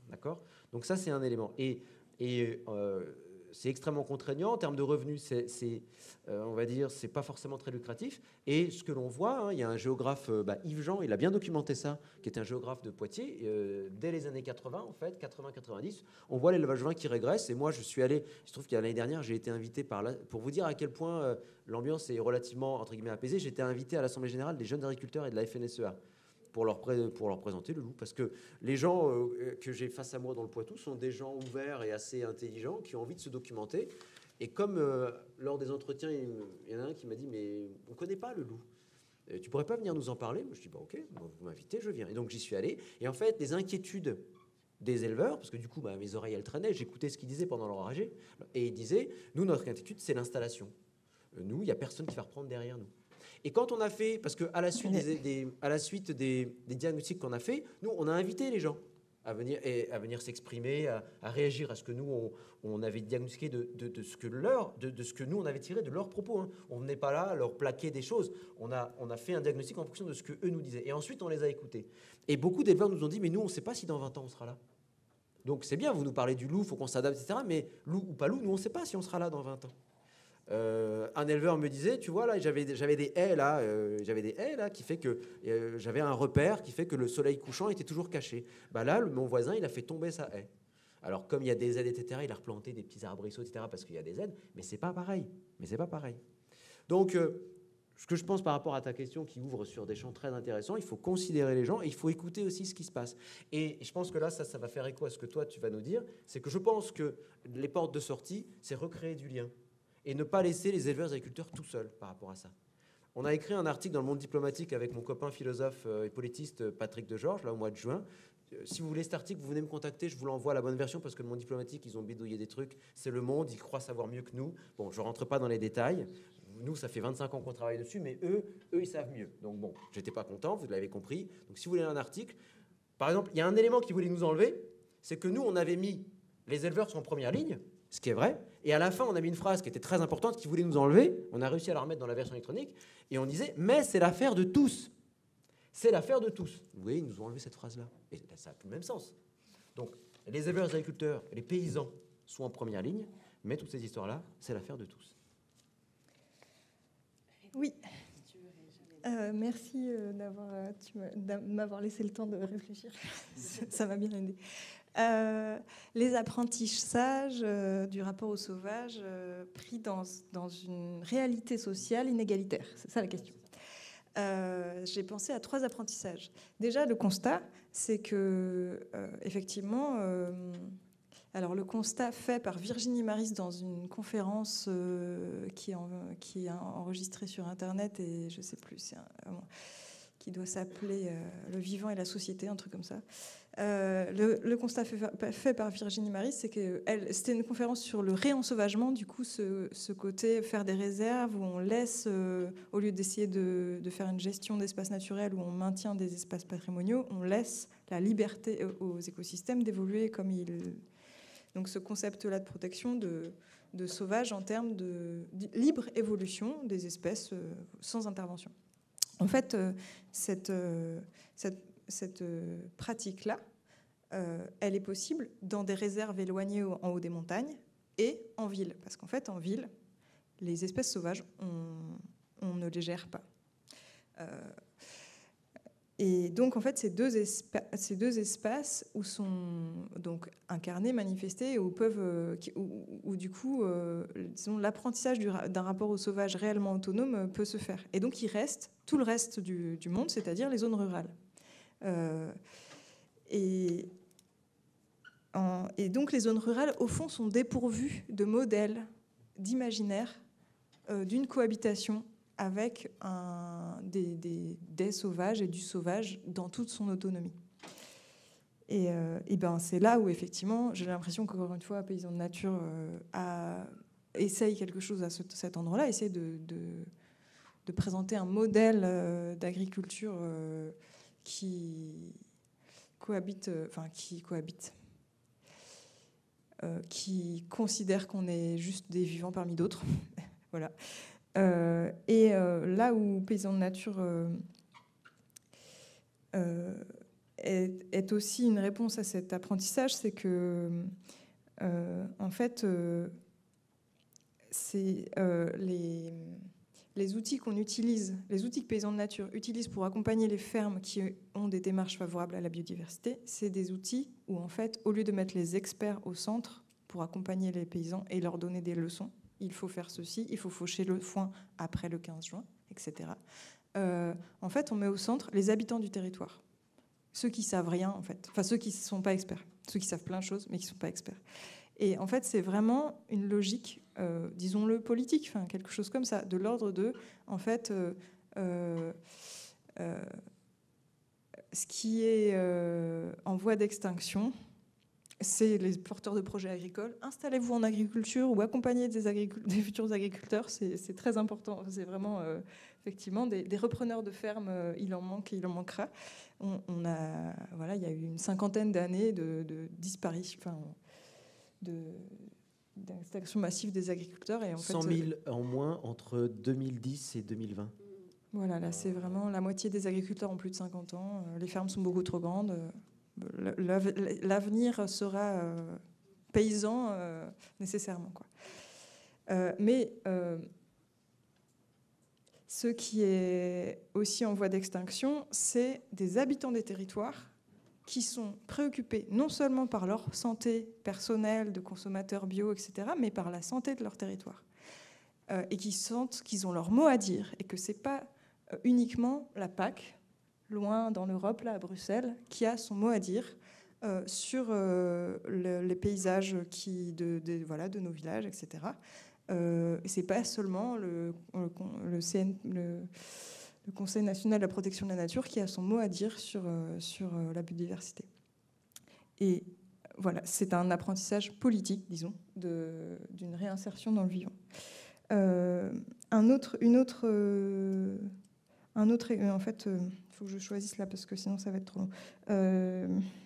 [SPEAKER 4] Donc ça, c'est un élément. Et, et euh, c'est extrêmement contraignant. En termes de revenus, c'est, c'est, euh, on va dire, c'est pas forcément très lucratif. Et ce que l'on voit, hein, il y a un géographe, euh, bah, Yves Jean, il a bien documenté ça, qui est un géographe de Poitiers. Euh, dès les années quatre-vingts, en fait, quatre-vingts quatre-vingt-dix, on voit l'élevage vin qui régresse. Et moi, je suis allé, je trouve qu'à l'année dernière, j'ai été invité par là, pour vous dire à quel point euh, l'ambiance est relativement, entre guillemets, apaisée. J'ai été invité à l'Assemblée générale des jeunes agriculteurs et de la F N S E A. Pour leur, pré- pour leur présenter le loup. Parce que les gens euh, que j'ai face à moi dans le Poitou sont des gens ouverts et assez intelligents qui ont envie de se documenter. Et comme euh, lors des entretiens, il, il y en a un qui m'a dit « Mais on ne connaît pas le loup. Et tu pourrais pas venir nous en parler ?» Je dis bah, « Ok, bon, vous m'invitez, je viens. » Et donc j'y suis allé. Et en fait, les inquiétudes des éleveurs, parce que du coup, bah, mes oreilles, elles traînaient, j'écoutais ce qu'ils disaient pendant leur A G. Et ils disaient « Nous, notre inquiétude, c'est l'installation. Nous, il n'y a personne qui va reprendre derrière nous. » Et quand on a fait, parce qu'à la suite des, des, à la suite des, des diagnostics qu'on a fait, nous, on a invité les gens à venir, et à venir s'exprimer, à, à réagir à ce que nous, on, on avait diagnostiqué de, de, de, ce que leur, de, de ce que nous, on avait tiré de leurs propos. Hein. On ne venait pas là à leur plaquer des choses. On a, on a fait un diagnostic en fonction de ce qu'eux nous disaient. Et ensuite, on les a écoutés. Et beaucoup d'éleveurs nous ont dit, mais nous, on ne sait pas si dans vingt ans, on sera là. Donc, c'est bien, vous nous parlez du loup, il faut qu'on s'adapte, et cetera. Mais loup ou pas loup, nous, on ne sait pas si on sera là dans vingt ans. Euh, un éleveur me disait, tu vois, là, j'avais, j'avais des haies, là, euh, j'avais des haies, là, qui fait que euh, j'avais un repère qui fait que le soleil couchant était toujours caché. Bah là, le, mon voisin, il a fait tomber sa haie. Alors, comme il y a des aides, et cetera, il a replanté des petits arbrisseaux, et cetera, parce qu'il y a des aides, mais c'est pas pareil. Mais c'est pas pareil. Donc, euh, ce que je pense par rapport à ta question qui ouvre sur des champs très intéressants, il faut considérer les gens et il faut écouter aussi ce qui se passe. Et je pense que là, ça, ça va faire écho à ce que toi, tu vas nous dire. C'est que je pense que les portes de sortie, c'est recréer du lien. Et ne pas laisser les éleveurs agriculteurs tout seuls par rapport à ça. On a écrit un article dans le Monde diplomatique avec mon copain philosophe et politiste Patrick Degeorges, là au mois de juin. Si vous voulez cet article, vous venez me contacter, je vous l'envoie à la bonne version parce que le Monde diplomatique, ils ont bidouillé des trucs. C'est le Monde, ils croient savoir mieux que nous. Bon, je ne rentre pas dans les détails. Nous, ça fait vingt-cinq ans qu'on travaille dessus, mais eux, eux, ils savent mieux. Donc bon, j'étais pas content, vous l'avez compris. Donc si vous voulez un article, par exemple, il y a un élément qui voulait nous enlever, c'est que nous, on avait mis les éleveurs sont en première ligne, ce qui est vrai. Et à la fin, on a mis une phrase qui était très importante, qui voulait nous enlever. On a réussi à la remettre dans la version électronique. Et on disait, mais c'est l'affaire de tous. C'est l'affaire de tous. Vous voyez, ils nous ont enlevé cette phrase-là. Et ça n'a plus le même sens. Donc, les éleveurs, les agriculteurs, les paysans sont en première ligne, mais toutes ces histoires-là, c'est l'affaire de tous.
[SPEAKER 3] Oui. Euh, merci euh, d'avoir, euh, tu m'as, m'avoir laissé le temps de réfléchir. Ça m'a bien aidé. Euh, les apprentissages euh, du rapport au sauvage euh, pris dans, dans une réalité sociale inégalitaire. C'est ça la question. Euh, j'ai pensé à trois apprentissages. Déjà, le constat, c'est que, euh, effectivement, euh, alors le constat fait par Virginie Maris dans une conférence euh, qui, est en, qui est enregistrée sur Internet, et je ne sais plus, c'est un, qui doit s'appeler euh, Le vivant et la société, un truc comme ça. Euh, le, le constat fait, fait par Virginie Maris, c'est que elle, c'était une conférence sur le réensauvagement, du coup, ce, ce côté faire des réserves où on laisse, euh, au lieu d'essayer de, de faire une gestion d'espaces naturels où on maintient des espaces patrimoniaux, on laisse la liberté aux écosystèmes d'évoluer comme ils. Donc, ce concept-là de protection de, de sauvage en termes de, de libre évolution des espèces euh, sans intervention. En fait, euh, cette, euh, cette Cette euh, pratique-là, euh, elle est possible dans des réserves éloignées en haut des montagnes et en ville. Parce qu'en fait, en ville, les espèces sauvages, on, on ne les gère pas. Euh, et donc, en fait, ces deux, espa- ces deux espaces où sont donc incarnés, manifestés, où, peuvent, euh, où, où du coup, euh, disons, l'apprentissage du, d'un rapport au sauvage réellement autonome peut se faire. Et donc, il reste tout le reste du, du monde, c'est-à-dire les zones rurales. Euh, et, en, et donc les zones rurales, au fond, sont dépourvues de modèles, d'imaginaire, euh, d'une cohabitation avec un, des, des, des sauvages et du sauvage dans toute son autonomie. Et, euh, et ben c'est là où effectivement j'ai l'impression qu'encore une fois Paysans de Nature euh, a, essaye quelque chose à ce, cet endroit-là, essaye de, de, de présenter un modèle euh, d'agriculture euh, qui cohabite, euh, enfin qui cohabite, euh, qui considère qu'on est juste des vivants parmi d'autres, voilà. Euh, et euh, là où Paysans de Nature euh, euh, est, est aussi une réponse à cet apprentissage, c'est que euh, en fait, euh, c'est euh, les, les outils qu'on utilise, les outils que Paysans de Nature utilisent pour accompagner les fermes qui ont des démarches favorables à la biodiversité, c'est des outils où en fait, au lieu de mettre les experts au centre pour accompagner les paysans et leur donner des leçons, il faut faire ceci, il faut faucher le foin après le quinze juin, et cetera. Euh, en fait, on met au centre les habitants du territoire. Ceux qui savent rien, en fait. Enfin, ceux qui ne sont pas experts. Ceux qui savent plein de choses, mais qui ne sont pas experts. Et en fait, c'est vraiment une logique, euh, disons-le, politique, enfin, quelque chose comme ça, de l'ordre de, en fait, euh, euh, euh, ce qui est euh, en voie d'extinction, c'est les porteurs de projets agricoles. Installez-vous en agriculture ou accompagnez des, agricul- des futurs agriculteurs, c'est, c'est très important. C'est vraiment, euh, effectivement, des, des repreneurs de fermes, euh, il en manque et il en manquera. On, on a, voilà, il y a eu une cinquantaine d'années de, de disparition, enfin, de, d'extinction massive des agriculteurs. Et en
[SPEAKER 4] cent
[SPEAKER 3] fait,
[SPEAKER 4] mille en moins entre deux mille dix et deux mille vingt.
[SPEAKER 3] Voilà, là, c'est vraiment la moitié des agriculteurs ont plus de cinquante ans. Les fermes sont beaucoup trop grandes. L'avenir sera euh, paysan euh, nécessairement, quoi. Euh, mais euh, ce qui est aussi en voie d'extinction, c'est des habitants des territoires qui sont préoccupés non seulement par leur santé personnelle, de consommateurs bio, et cetera, mais par la santé de leur territoire. Euh, et qui sentent qu'ils ont leur mot à dire et que ce n'est pas euh, uniquement la P A C, loin dans l'Europe, là, à Bruxelles, qui a son mot à dire euh, sur euh, le, les paysages qui, de, de, voilà, de nos villages, et cetera. Euh, et ce n'est pas seulement le, le, le, C N, le, le Conseil national de la protection de la nature qui a son mot à dire sur, euh, sur euh, la biodiversité. Et voilà, c'est un apprentissage politique, disons, de, d'une réinsertion dans le vivant. Euh, un autre, une autre... Euh, Un autre, en fait, il euh, faut que je choisisse là parce que sinon ça va être trop long. Euh,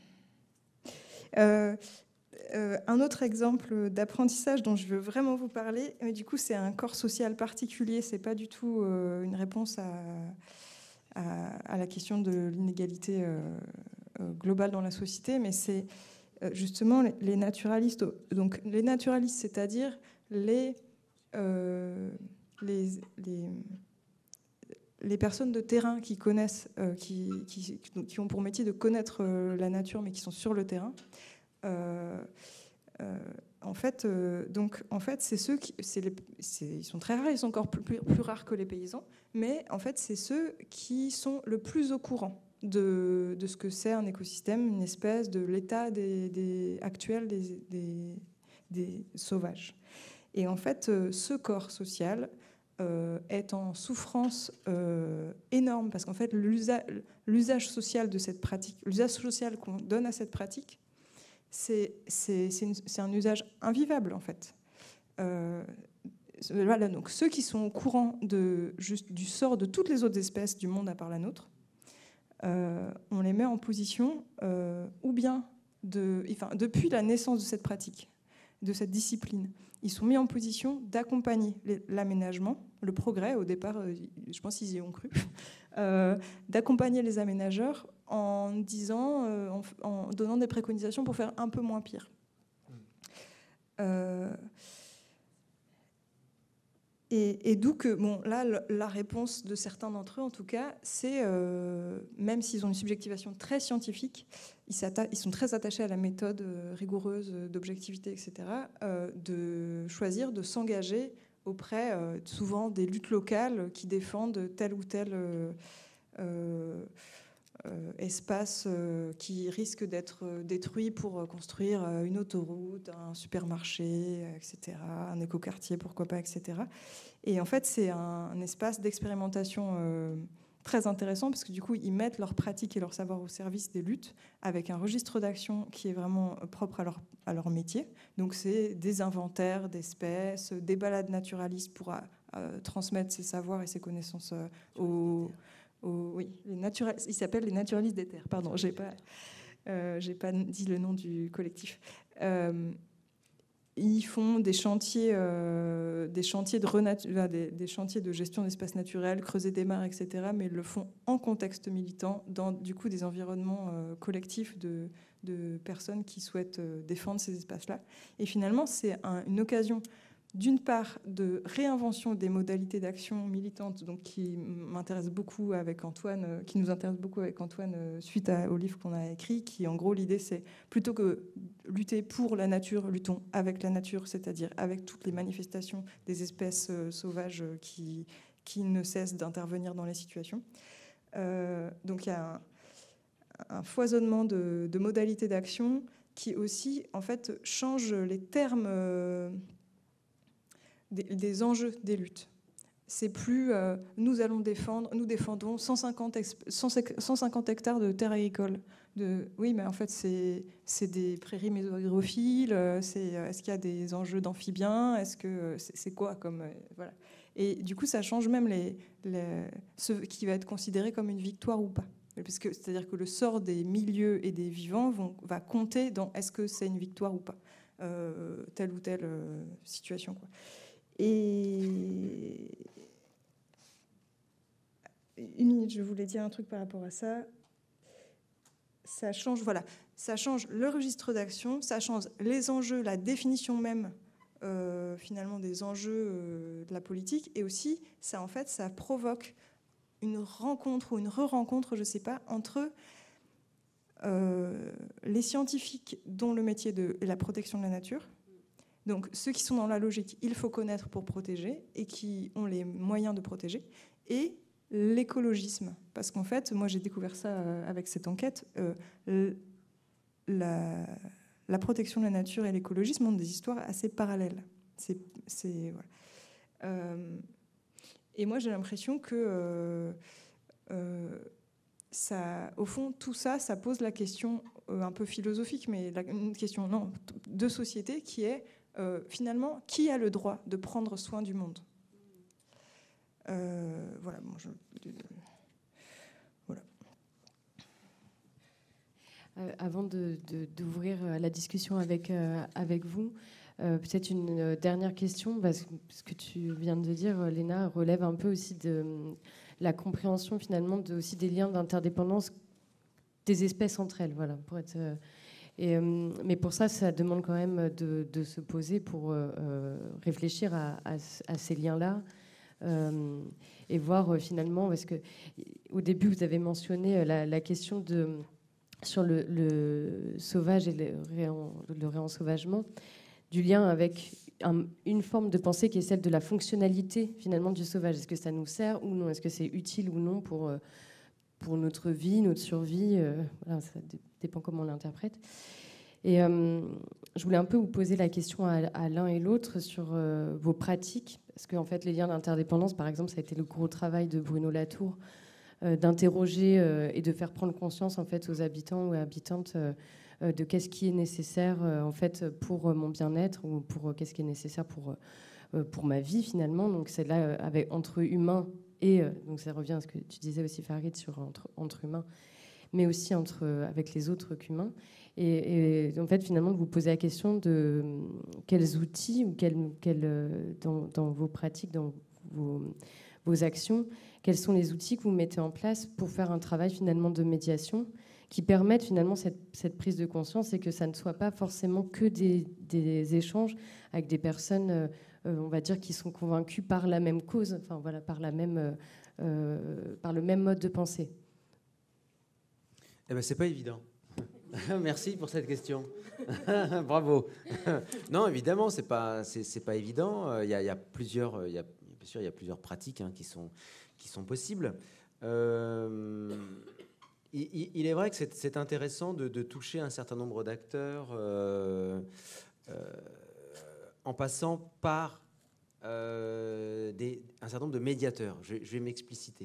[SPEAKER 3] euh, euh, un autre exemple d'apprentissage dont je veux vraiment vous parler, mais du coup c'est un corps social particulier, c'est pas du tout euh, une réponse à, à, à la question de l'inégalité euh, euh, globale dans la société, mais c'est euh, justement les, les naturalistes. Donc les naturalistes, c'est-à-dire les, euh, les, les les personnes de terrain qui connaissent, euh, qui, qui, qui ont pour métier de connaître euh, la nature, mais qui sont sur le terrain, euh, euh, en fait, euh, donc, en fait, c'est ceux qui, c'est les, c'est, ils sont très rares, ils sont encore plus, plus, plus rares que les paysans, mais en fait, c'est ceux qui sont le plus au courant de, de ce que c'est un écosystème, une espèce, de l'état des, des, actuel des, des, des sauvages. Et en fait, euh, ce corps social Euh, est en souffrance euh, énorme parce qu'en fait l'usage, l'usage social de cette pratique, l'usage social qu'on donne à cette pratique, c'est, c'est, c'est, une, c'est un usage invivable en fait. Euh, voilà, donc ceux qui sont au courant de, juste, du sort de toutes les autres espèces du monde à part la nôtre, euh, on les met en position euh, ou bien de, enfin, depuis la naissance de cette pratique, de cette discipline, ils sont mis en position d'accompagner l'aménagement, le progrès. Au départ, je pense qu'ils y ont cru, euh, d'accompagner les aménageurs en disant, euh, en, en donnant des préconisations pour faire un peu moins pire. Euh, et, et d'où que, bon, là, la réponse de certains d'entre eux, en tout cas, c'est, euh, même s'ils ont une subjectivation très scientifique, ils, ils sont très attachés à la méthode rigoureuse d'objectivité, et cetera, euh, de choisir de s'engager auprès, euh, souvent, des luttes locales qui défendent tel ou tel euh, euh, euh, espaces euh, qui risquent d'être détruits pour construire une autoroute, un supermarché, et cetera, un écoquartier, pourquoi pas, et cetera. Et en fait, c'est un, un espace d'expérimentation euh, très intéressant parce que du coup, ils mettent leurs pratiques et leur savoir au service des luttes avec un registre d'action qui est vraiment propre à leur, à leur métier. Donc, c'est des inventaires d'espèces, des balades naturalistes pour euh, transmettre ces savoirs et ces connaissances euh, aux... Aux, oui, les natural, ils s'appellent les naturalistes des terres. Pardon, j'ai pas, euh, j'ai pas dit le nom du collectif. Euh, ils font des chantiers, euh, des chantiers de renatu- des, des chantiers de gestion d'espaces naturels, creuser des mares, et cetera. Mais ils le font en contexte militant, dans du coup des environnements euh, collectifs de, de personnes qui souhaitent euh, défendre ces espaces-là. Et finalement, c'est un, une occasion, d'une part, de réinvention des modalités d'action militante, donc qui m'intéresse beaucoup avec Antoine, qui nous intéresse beaucoup avec Antoine suite à, au livre qu'on a écrit, qui en gros l'idée c'est plutôt que lutter pour la nature, luttons avec la nature, c'est-à-dire avec toutes les manifestations des espèces sauvages qui, qui ne cessent d'intervenir dans les situations. Euh, donc il y a un, un foisonnement de, de modalités d'action qui aussi en fait change les termes euh, Des, des enjeux des luttes. C'est plus euh, nous allons défendre, nous défendons cent cinquante, cent cinquante hectares de terres agricoles. De, oui, mais en fait, c'est, c'est des prairies mésohydrophiles. C'est, est-ce qu'il y a des enjeux d'amphibiens? Est-ce que c'est, c'est quoi comme euh, voilà. Et du coup, ça change même les, les, ce qui va être considéré comme une victoire ou pas. Parce que, c'est-à-dire que le sort des milieux et des vivants vont, va compter dans est-ce que c'est une victoire ou pas, euh, telle ou telle euh, situation, quoi. Et une minute, je voulais dire un truc par rapport à ça. Ça change, voilà, ça change le registre d'action, ça change les enjeux, la définition même euh, finalement des enjeux euh, de la politique, et aussi ça en fait ça provoque une rencontre ou une re-rencontre, je sais pas, entre euh, les scientifiques dont le métier de la protection de la nature. Donc ceux qui sont dans la logique, il faut connaître pour protéger et qui ont les moyens de protéger, et l'écologisme. Parce qu'en fait, moi j'ai découvert ça avec cette enquête, euh, la, la protection de la nature et l'écologisme ont des histoires assez parallèles. C'est, c'est, voilà. euh, et moi j'ai l'impression que, euh, euh, ça, au fond, tout ça, ça pose la question euh, un peu philosophique, mais la, une question non, de société qui est Euh, finalement, qui a le droit de prendre soin du monde ? euh, Voilà. Bon, je, voilà.
[SPEAKER 1] Euh, avant de, de, d'ouvrir la discussion avec, euh, avec vous, euh, peut-être une dernière question, parce que ce que tu viens de dire, Léna, relève un peu aussi de la compréhension finalement de, aussi des liens d'interdépendance des espèces entre elles, voilà, pour être... Euh, Et, euh, mais pour ça, ça demande quand même de, de se poser pour euh, réfléchir à, à, à ces liens-là euh, et voir euh, finalement, parce que au début vous avez mentionné la, la question de sur le, le sauvage et le, réen, le réensauvagement, du lien avec un, une forme de pensée qui est celle de la fonctionnalité finalement du sauvage. Est-ce que ça nous sert ou non ? Est-ce que c'est utile ou non pour euh, pour notre vie, notre survie, euh, voilà, ça dépend comment on l'interprète. Et euh, je voulais un peu vous poser la question à, à l'un et l'autre sur euh, vos pratiques, parce qu'en fait, les liens d'interdépendance, par exemple, ça a été le gros travail de Bruno Latour, euh, d'interroger euh, et de faire prendre conscience en fait aux habitants ou habitantes euh, de qu'est-ce qui est nécessaire euh, en fait pour mon bien-être ou pour euh, qu'est-ce qui est nécessaire pour euh, pour ma vie finalement. Donc c'est là euh, avec entre humains. Et euh, donc ça revient à ce que tu disais aussi, Farid, sur entre, entre humains, mais aussi entre, euh, avec les autres qu'humains. Et, et en fait, finalement, de vous poser la question de euh, quels outils, ou quels, quels, euh, dans, dans vos pratiques, dans vos, vos actions, quels sont les outils que vous mettez en place pour faire un travail finalement de médiation qui permettent finalement cette, cette prise de conscience et que ça ne soit pas forcément que des, des échanges avec des personnes... Euh, Euh, on va dire, qui sont convaincus par la même cause, enfin voilà, par la même, euh, euh, par le même mode de pensée.
[SPEAKER 4] Eh ben, c'est pas évident. Merci pour cette question. Bravo. Non, évidemment, c'est pas, c'est, c'est pas évident. Il y a, il y a plusieurs, il y a, bien sûr, il y a plusieurs pratiques hein, qui sont, qui sont possibles. Euh, il, il, il est vrai que c'est, c'est intéressant de, de toucher un certain nombre d'acteurs euh, euh, en passant par euh, des, un certain nombre de médiateurs. Je, je vais m'expliciter.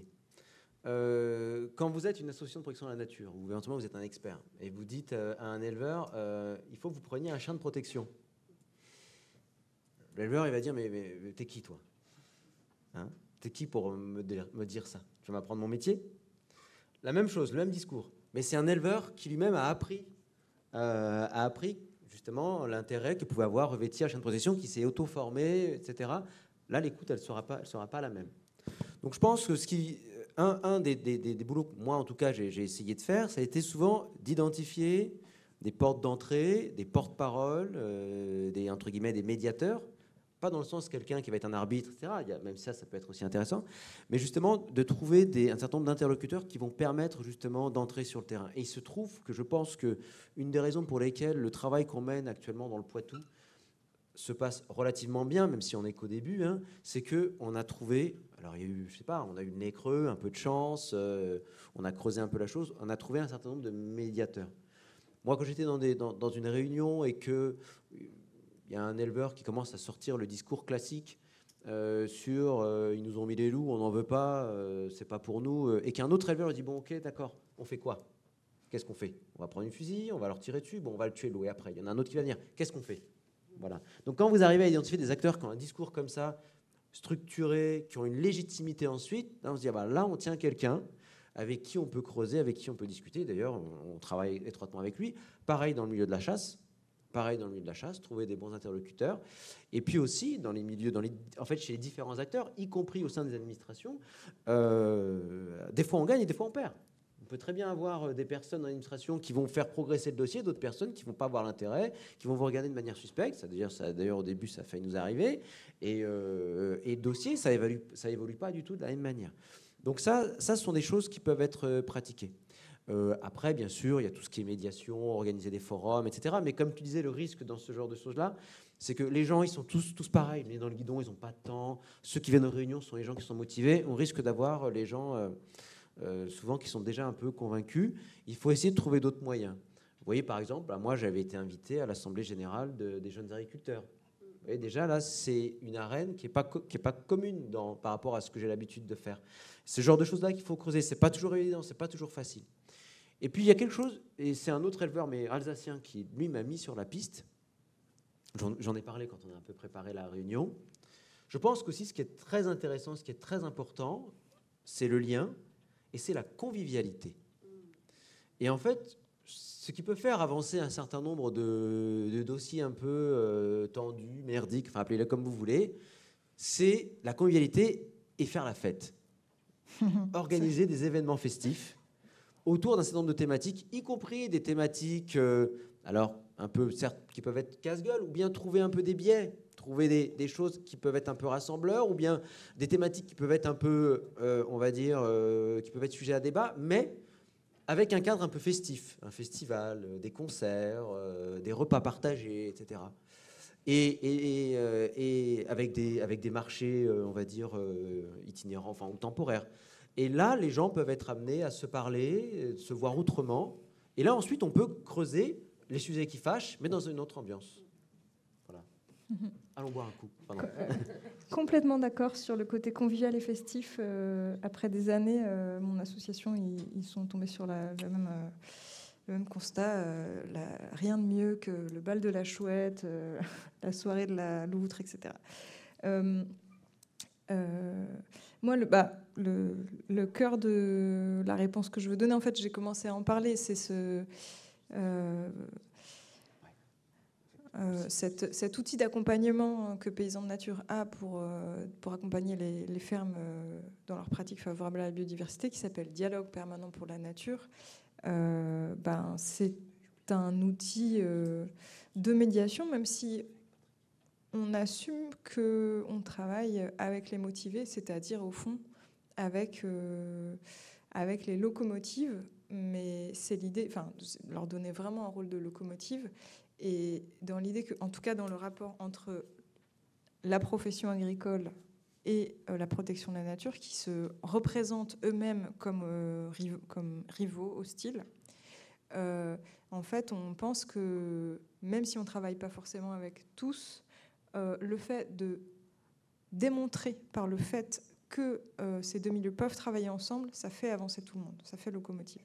[SPEAKER 4] Euh, quand vous êtes une association de protection de la nature, ou éventuellement vous êtes un expert, et vous dites euh, à un éleveur, euh, il faut que vous preniez un chien de protection. L'éleveur, il va dire, mais, mais, mais t'es qui, toi, hein? T'es qui pour me dire, me dire ça? Tu vas m'apprendre mon métier? La même chose, le même discours. Mais c'est un éleveur qui lui-même a appris, euh, a appris justement l'intérêt que pouvait avoir revêtir un chien de protection, qui s'est auto-formé, et cetera. Là, l'écoute, elle ne sera pas, elle sera pas la même. Donc je pense que ce qui... Un, un des, des, des, des boulots que moi, en tout cas, j'ai, j'ai essayé de faire, ça a été souvent d'identifier des portes d'entrée, des porte-paroles, euh, des, entre guillemets, des médiateurs. Pas dans le sens quelqu'un qui va être un arbitre, et cetera. Il y a, même ça, ça peut être aussi intéressant. Mais justement, de trouver des, un certain nombre d'interlocuteurs qui vont permettre justement d'entrer sur le terrain. Et il se trouve que je pense qu'une des raisons pour lesquelles le travail qu'on mène actuellement dans le Poitou se passe relativement bien, même si on n'est qu'au début, hein, c'est qu'on a trouvé, alors il y a eu, je sais pas, on a eu le nez creux, un peu de chance, euh, on a creusé un peu la chose, on a trouvé un certain nombre de médiateurs. Moi, quand j'étais dans, des, dans, dans une réunion et que il y a un éleveur qui commence à sortir le discours classique euh, sur euh, ils nous ont mis des loups, on n'en veut pas, euh, c'est pas pour nous, euh, et qu'un autre éleveur dit bon, ok, d'accord, on fait quoi? Qu'est-ce qu'on fait? On va prendre une fusil, on va leur tirer dessus, bon, on va le tuer, le loup, et après, il y en a un autre qui va venir. Qu'est-ce qu'on fait? Voilà. Donc quand vous arrivez à identifier des acteurs qui ont un discours comme ça, structuré, qui ont une légitimité ensuite, là on se dit ah bah, là on tient quelqu'un avec qui on peut creuser, avec qui on peut discuter. D'ailleurs, on, on travaille étroitement avec lui. Pareil dans le milieu de la chasse. Pareil dans le milieu de la chasse, trouver des bons interlocuteurs. Et puis aussi dans les milieux, dans les, en fait chez les différents acteurs, y compris au sein des administrations, euh, des fois on gagne et des fois on perd. On peut très bien avoir des personnes dans l'administration qui vont faire progresser le dossier, d'autres personnes qui ne vont pas avoir l'intérêt, qui vont vous regarder de manière suspecte. Ça, d'ailleurs, ça, d'ailleurs, au début, ça a failli nous arriver. Et, euh, et le dossier, ça évolue, ça évolue pas du tout de la même manière. Donc ça, ça, ce sont des choses qui peuvent être pratiquées. Euh, après, bien sûr, il y a tout ce qui est médiation, organiser des forums, et cetera. Mais comme tu disais, le risque dans ce genre de choses-là, c'est que les gens, ils sont tous, tous pareils. Mais dans le guidon, ils n'ont pas de temps. Ceux qui viennent aux réunions sont les gens qui sont motivés. On risque d'avoir les gens... Euh, Euh, souvent qui sont déjà un peu convaincus. Il faut essayer de trouver d'autres moyens. Vous voyez, par exemple, moi, j'avais été invité à l'Assemblée générale de, des jeunes agriculteurs. Vous voyez, déjà, là, c'est une arène qui n'est pas, co- qui est pas commune dans, par rapport à ce que j'ai l'habitude de faire. Ce genre de choses-là qu'il faut creuser. Ce n'est pas toujours évident, ce n'est pas toujours facile. Et puis, il y a quelque chose, et c'est un autre éleveur, mais alsacien, qui, lui, m'a mis sur la piste. J'en, j'en ai parlé quand on a un peu préparé la réunion. Je pense qu'aussi, ce qui est très intéressant, ce qui est très important, c'est le lien, et c'est la convivialité. Et en fait, ce qui peut faire avancer un certain nombre de, de dossiers un peu euh, tendus, merdiques, enfin appelez-le comme vous voulez, c'est la convivialité et faire la fête. Organiser des événements festifs autour d'un certain nombre de thématiques, y compris des thématiques, euh, alors un peu, certes, qui peuvent être casse-gueule, ou bien trouver un peu des biais, trouver des, des choses qui peuvent être un peu rassembleurs, ou bien des thématiques qui peuvent être un peu, euh, on va dire, euh, qui peuvent être sujets à débat, mais avec un cadre un peu festif, un festival, euh, des concerts, euh, des repas partagés, et cetera. Et, et, et, euh, et avec, des, avec des marchés, euh, on va dire, euh, itinérants, enfin, ou temporaires. Et là, les gens peuvent être amenés à se parler, se voir autrement. Et là, ensuite, on peut creuser les sujets qui fâchent, mais dans une autre ambiance. Voilà. Mm-hmm. Allons boire un coup.
[SPEAKER 3] Complètement d'accord sur le côté convivial et festif. Euh, après des années, euh, mon association, ils, ils sont tombés sur la, la même, euh, le même constat. Euh, la, rien de mieux que le bal de la chouette, euh, la soirée de la loutre, et cetera. Euh, euh, moi, le, bah, le, le cœur de la réponse que je veux donner, en fait, j'ai commencé à en parler, c'est ce... Euh, Euh, cette, cet outil d'accompagnement que Paysans de Nature a pour, euh, pour accompagner les, les fermes euh, dans leur pratique favorable à la biodiversité, qui s'appelle Dialogue permanent pour la nature, euh, ben, c'est un outil euh, de médiation, même si on assume qu'on travaille avec les motivés, c'est-à-dire au fond avec, euh, avec les locomotives, mais c'est l'idée, enfin, leur donner vraiment un rôle de locomotive. Et dans l'idée que, en tout cas dans le rapport entre la profession agricole et euh, la protection de la nature qui se représentent eux-mêmes comme, euh, riv- comme rivaux hostiles. Euh, en fait, on pense que même si on ne travaille pas forcément avec tous, euh, le fait de démontrer par le fait que euh, ces deux milieux peuvent travailler ensemble, ça fait avancer tout le monde, ça fait locomotive.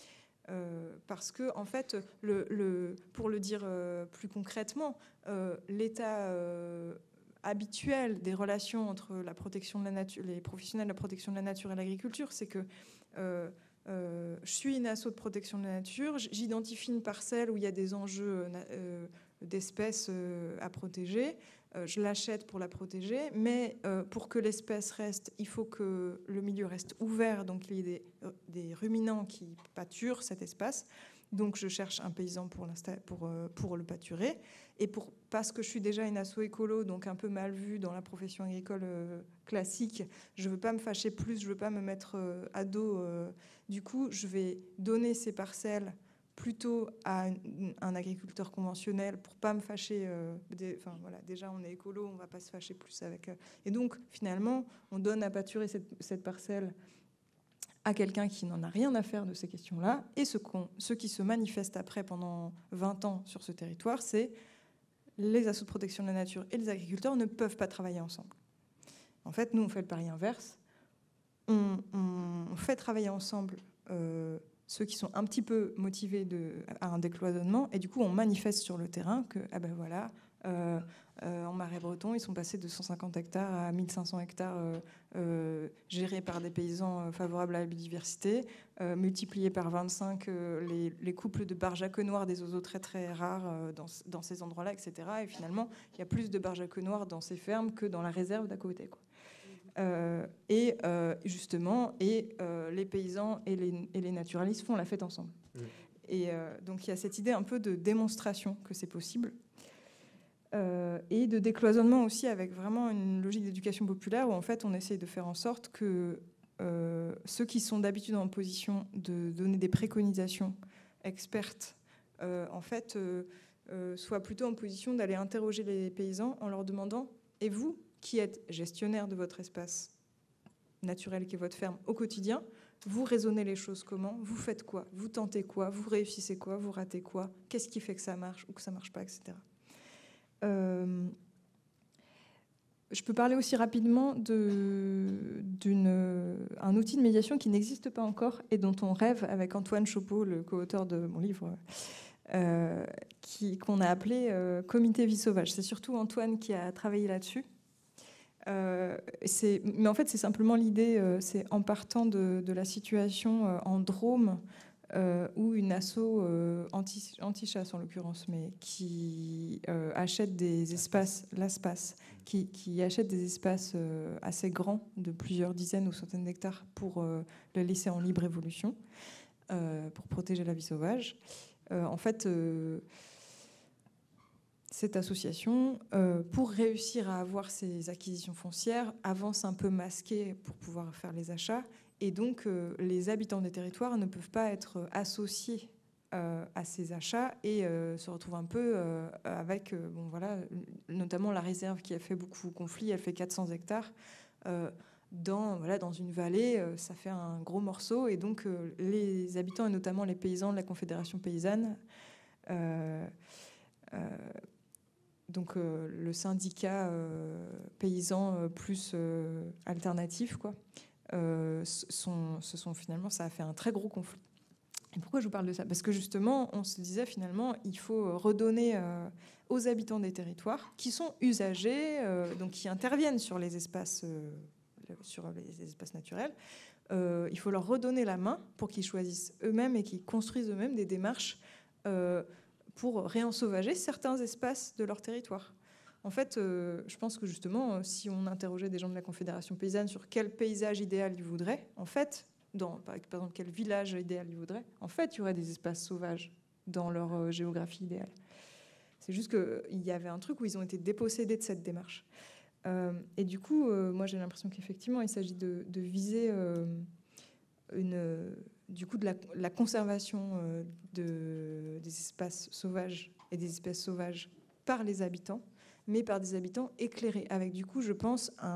[SPEAKER 3] Euh, parce que, en fait, le, le, pour le dire euh, plus concrètement, euh, l'état euh, habituel des relations entre la protection de la nature, les professionnels de la protection de la nature et l'agriculture, c'est que euh, euh, je suis une asso de protection de la nature, j'identifie une parcelle où il y a des enjeux euh, d'espèces euh, à protéger, euh, je l'achète pour la protéger, mais euh, pour que l'espèce reste, il faut que le milieu reste ouvert, donc il y ait des, euh, des ruminants qui pâturent cet espace. Donc je cherche un paysan pour, pour, euh, pour le pâturer. Et pour, parce que je suis déjà une asso écolo, donc un peu mal vue dans la profession agricole euh, classique, je ne veux pas me fâcher plus, je ne veux pas me mettre euh, à dos. Euh, du coup, je vais donner ces parcelles plutôt à un, un agriculteur conventionnel pour pas me fâcher. Euh, des, enfin, voilà, déjà, on est écolo, on ne va pas se fâcher plus avec. Euh, et donc, finalement, on donne à pâturer cette, cette parcelle à quelqu'un qui n'en a rien à faire de ces questions-là. Et ce, qu'on, ce qui se manifeste après pendant vingt ans sur ce territoire, c'est les assos de protection de la nature et les agriculteurs ne peuvent pas travailler ensemble. En fait, nous, on fait le pari inverse. On, on fait travailler ensemble euh, ceux qui sont un petit peu motivés de, à un décloisonnement, et du coup, on manifeste sur le terrain que, ah ben voilà, euh, euh, en Marais breton, ils sont passés de cent cinquante hectares à mille cinq cents hectares euh, euh, gérés par des paysans euh, favorables à la biodiversité, euh, multipliés par vingt-cinq euh, les, les couples de barjacs noirs, des oiseaux très très rares euh, dans, dans ces endroits-là, et cetera. Et finalement, il y a plus de barjacs noirs dans ces fermes que dans la réserve d'à côté, quoi. Euh, et euh, justement, et euh, les paysans et les, et les naturalistes font la fête ensemble. Mmh. Et euh, donc il y a cette idée un peu de démonstration que c'est possible. Euh, et de décloisonnement aussi, avec vraiment une logique d'éducation populaire où en fait on essaie de faire en sorte que euh, ceux qui sont d'habitude en position de donner des préconisations expertes euh, en fait euh, euh, soient plutôt en position d'aller interroger les paysans en leur demandant « Et vous, qui êtes gestionnaire de votre espace naturel qui est votre ferme au quotidien, vous raisonnez les choses comment? Vous faites quoi? Vous tentez quoi? Vous réussissez quoi? Vous ratez quoi? Qu'est-ce qui fait que ça marche ou que ça marche pas, et cetera » Euh, je peux parler aussi rapidement de, d'une, un outil de médiation qui n'existe pas encore et dont on rêve avec Antoine Chopeau, le co-auteur de mon livre, euh, qui, qu'on a appelé euh, Comité Vie Sauvage. C'est surtout Antoine qui a travaillé là-dessus. Euh, c'est, mais en fait, c'est simplement l'idée, euh, c'est en partant de, de la situation euh, en Drôme, Euh, ou une asso euh, anti, anti-chasse en l'occurrence, mais qui euh, achète des espaces, l'Aspace, qui, qui achète des espaces euh, assez grands, de plusieurs dizaines ou centaines d'hectares, pour euh, le laisser en libre évolution, euh, pour protéger la vie sauvage. Euh, en fait, euh, cette association, euh, pour réussir à avoir ces acquisitions foncières, avance un peu masquée pour pouvoir faire les achats. Et donc, euh, les habitants des territoires ne peuvent pas être associés euh, à ces achats et euh, se retrouvent un peu euh, avec, euh, bon, voilà, notamment la réserve qui a fait beaucoup de conflits, elle fait quatre cents hectares. Euh, dans, voilà, dans une vallée, euh, ça fait un gros morceau. Et donc, euh, les habitants, et notamment les paysans de la Confédération paysanne, euh, euh, donc euh, le syndicat euh, paysan euh, plus euh, alternatif, quoi, Euh, sont, ce sont finalement, ça a fait un très gros conflit. Et pourquoi je vous parle de ça? Parce que justement, on se disait finalement, il faut redonner euh, aux habitants des territoires qui sont usagers, euh, donc qui interviennent sur les espaces, euh, sur les espaces naturels. Euh, il faut leur redonner la main pour qu'ils choisissent eux-mêmes et qu'ils construisent eux-mêmes des démarches euh, pour réensauvager certains espaces de leur territoire. En fait, euh, je pense que justement, euh, si on interrogeait des gens de la Confédération paysanne sur quel paysage idéal ils voudraient, en fait, dans, par exemple, quel village idéal ils voudraient, en fait, il y aurait des espaces sauvages dans leur euh, géographie idéale. C'est juste qu'il y avait un truc où ils ont été dépossédés de cette démarche. Euh, et du coup, euh, moi, j'ai l'impression qu'effectivement, il s'agit de, de viser euh, une, euh, du coup, de la, la conservation euh, de, des espaces sauvages et des espèces sauvages par les habitants, mais par des habitants éclairés, avec du coup, je pense, un,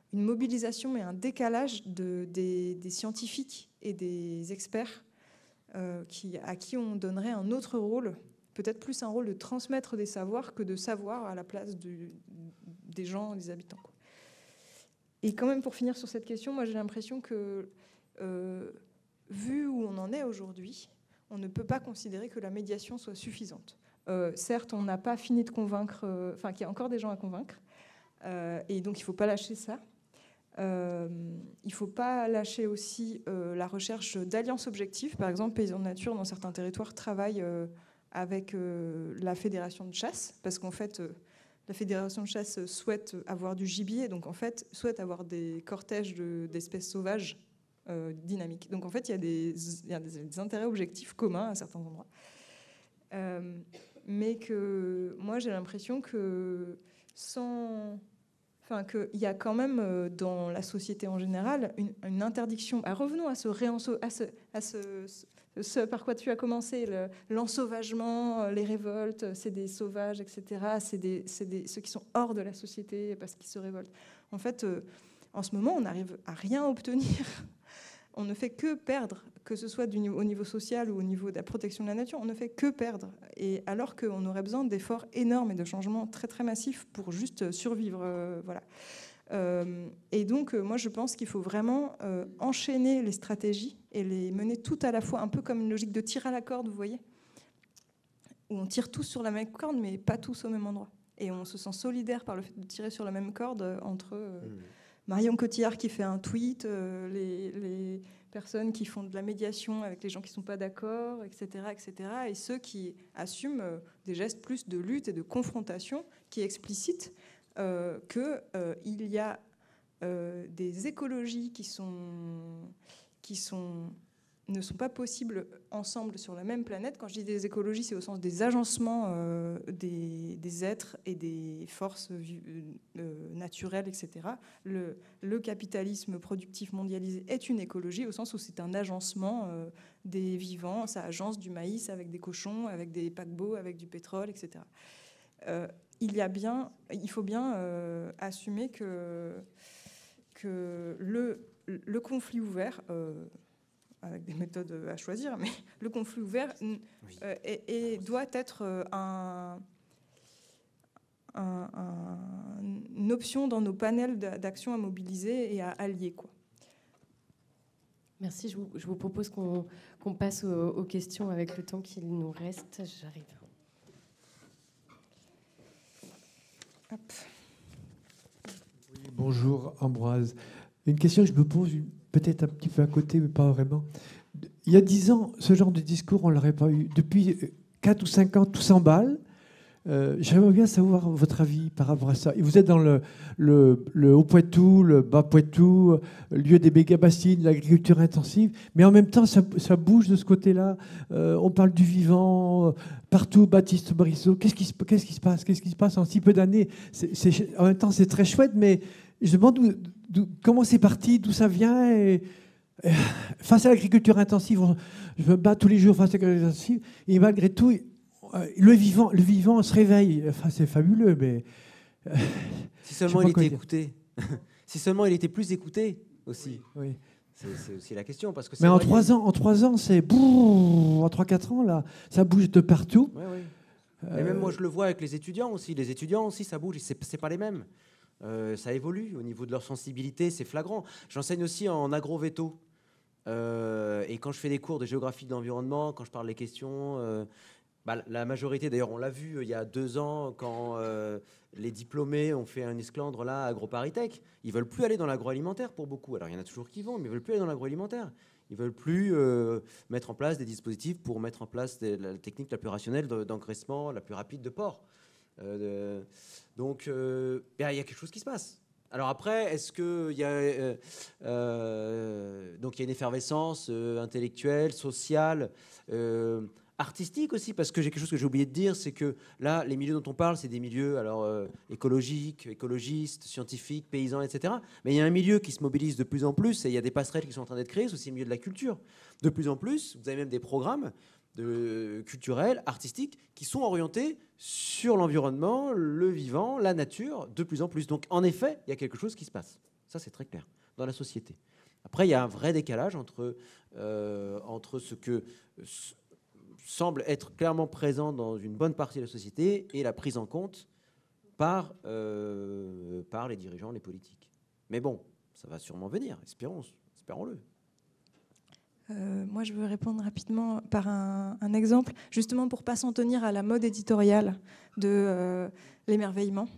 [SPEAKER 3] une mobilisation et un décalage de, des, des scientifiques et des experts euh, qui, à qui on donnerait un autre rôle, peut-être plus un rôle de transmettre des savoirs que de savoir à la place du, des gens, des habitants, quoi. Et quand même, pour finir sur cette question, moi j'ai l'impression que, euh, vu où on en est aujourd'hui, on ne peut pas considérer que la médiation soit suffisante. Euh, certes, on n'a pas fini de convaincre, euh, enfin qu'il y a encore des gens à convaincre, euh, et donc il ne faut pas lâcher ça. Euh, il ne faut pas lâcher aussi euh, la recherche d'alliances objectives. Par exemple, Paysans de Nature, dans certains territoires, travaillent euh, avec euh, la fédération de chasse, parce qu'en fait, euh, la fédération de chasse souhaite avoir du gibier, donc en fait, souhaite avoir des cortèges de, d'espèces sauvages euh, dynamiques. Donc en fait, il y a des, il y a des, des intérêts objectifs communs à certains endroits. Euh, mais que moi, j'ai l'impression que sans... Enfin, qu'il y a quand même euh, dans la société en général une, une interdiction. Ah, revenons à ce, réenso, à, ce, à ce, ce, ce par quoi tu as commencé, le, l'ensauvagement, les révoltes, c'est des sauvages, et cetera. C'est, des, c'est des, ceux qui sont hors de la société parce qu'ils se révoltent. En fait, euh, en ce moment, on n'arrive à rien obtenir. On ne fait que perdre, que ce soit du niveau, au niveau social ou au niveau de la protection de la nature, on ne fait que perdre. Et alors qu'on aurait besoin d'efforts énormes et de changements très très massifs pour juste survivre, euh, voilà. Euh, et donc, euh, moi, je pense qu'il faut vraiment euh, enchaîner les stratégies et les mener tout à la fois, un peu comme une logique de tir à la corde, vous voyez, où on tire tous sur la même corde, mais pas tous au même endroit. Et on se sent solidaire par le fait de tirer sur la même corde entre... Euh, mmh. Marion Cotillard qui fait un tweet, euh, les, les personnes qui font de la médiation avec les gens qui ne sont pas d'accord, et cetera, et cetera, et ceux qui assument euh, des gestes plus de lutte et de confrontation qui explicitent euh, qu'il euh, y a euh, des écologies qui, sont, qui sont, ne sont pas possibles ensemble sur la même planète. Quand je dis des écologies, c'est au sens des agencements euh, des, des êtres et des forces euh, naturelles, et cetera. Le, le capitalisme productif mondialisé est une écologie au sens où c'est un agencement euh, des vivants. Ça agence du maïs avec des cochons, avec des paquebots, avec du pétrole, et cetera. Euh, il y a bien, il faut bien euh, assumer que, que le, le conflit ouvert... Euh, avec des méthodes à choisir, mais le conflit ouvert oui. euh, est, est, doit être un, un, un, une option dans nos panels d'action à mobiliser et à allier, quoi.
[SPEAKER 1] Merci. Je vous, je vous propose qu'on qu'on passe aux, aux questions avec le temps qu'il nous reste. J'arrive.
[SPEAKER 5] Hop. Oui, bonjour Ambroise. Une question que je me pose, peut-être un petit peu à côté, mais pas vraiment. Il y a dix ans, ce genre de discours, on ne l'aurait pas eu. Depuis quatre ou cinq ans, tout s'emballe. Euh, J'aimerais bien savoir votre avis par rapport à ça. Et vous êtes dans le, le, le Haut-Poitou, le Bas-Poitou, lieu des méga-bassines, l'agriculture intensive, mais en même temps, ça, ça bouge de ce côté-là. Euh, on parle du vivant, partout, Baptiste Brisseau. Qu'est-ce qui, qu'est-ce qui se passe Qu'est-ce qui se passe en si peu d'années? En même temps, c'est très chouette, mais je me demande où, d'où, comment c'est parti, d'où ça vient. Et, et, face à l'agriculture intensive, on, je me bats tous les jours face à l'agriculture intensive, et malgré tout, le vivant, le vivant se réveille. Enfin, c'est fabuleux, mais...
[SPEAKER 4] Si seulement il était écouté. Si seulement il était plus écouté aussi.
[SPEAKER 5] Oui.
[SPEAKER 4] C'est, c'est aussi la question. Parce que
[SPEAKER 5] mais
[SPEAKER 4] en
[SPEAKER 5] vrai, trois ans, en trois ans, c'est... Brrr, en trois quatre ans, là, ça bouge de partout.
[SPEAKER 4] Oui, oui. Euh... Et même moi, je le vois avec les étudiants aussi. Les étudiants aussi, ça bouge. C'est, c'est pas les mêmes. Euh, ça évolue au niveau de leur sensibilité, c'est flagrant. J'enseigne aussi en agro-véto. Euh, et quand je fais des cours de géographie de l'environnement, quand je parle des questions, euh, bah, la majorité, d'ailleurs, on l'a vu euh, il y a deux ans, quand euh, les diplômés ont fait un esclandre là, à AgroParisTech, ils veulent plus aller dans l'agroalimentaire pour beaucoup. Alors, il y en a toujours qui vont, mais ils veulent plus aller dans l'agroalimentaire. Ils veulent plus euh, mettre en place des dispositifs pour mettre en place des, la technique la plus rationnelle d'engraissement, la plus rapide de porc. Euh, de, donc, euh, ben, il y a quelque chose qui se passe. Alors après, est-ce qu'il y a euh, euh, donc il y a une effervescence euh, intellectuelle, sociale, euh, artistique aussi, parce que j'ai quelque chose que j'ai oublié de dire, c'est que là, les milieux dont on parle, c'est des milieux alors euh, écologiques, écologistes, scientifiques, paysans, et cetera. Mais il y a un milieu qui se mobilise de plus en plus, et il y a des passerelles qui sont en train d'être créées, c'est aussi le milieu de la culture. De plus en plus, vous avez même des programmes de culturels, artistiques, qui sont orientés sur l'environnement, le vivant, la nature, de plus en plus. Donc, en effet, il y a quelque chose qui se passe. Ça, c'est très clair, dans la société. Après, il y a un vrai décalage entre, euh, entre ce que s- semble être clairement présent dans une bonne partie de la société et la prise en compte par, euh, par les dirigeants, les politiques. Mais bon, ça va sûrement venir, espérons, espérons-le.
[SPEAKER 3] Euh, moi, je veux répondre rapidement par un, un exemple, justement pour ne pas s'en tenir à la mode éditoriale de euh, l'émerveillement.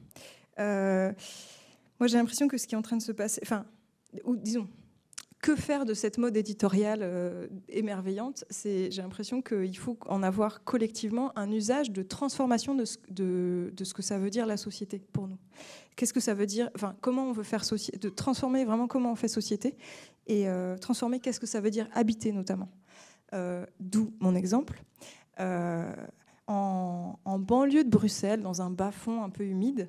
[SPEAKER 3] Euh, moi, j'ai l'impression que ce qui est en train de se passer, enfin, ou disons, que faire de cette mode éditoriale euh, émerveillante? C'est, j'ai l'impression qu'il faut en avoir collectivement un usage de transformation de ce, de, de ce que ça veut dire la société pour nous. Qu'est-ce que ça veut dire? Enfin, comment on veut faire société? De transformer vraiment comment on fait société et euh, transformer qu'est-ce que ça veut dire habiter notamment. Euh, d'où mon exemple. Euh, en, en banlieue de Bruxelles, dans un bas-fond un peu humide.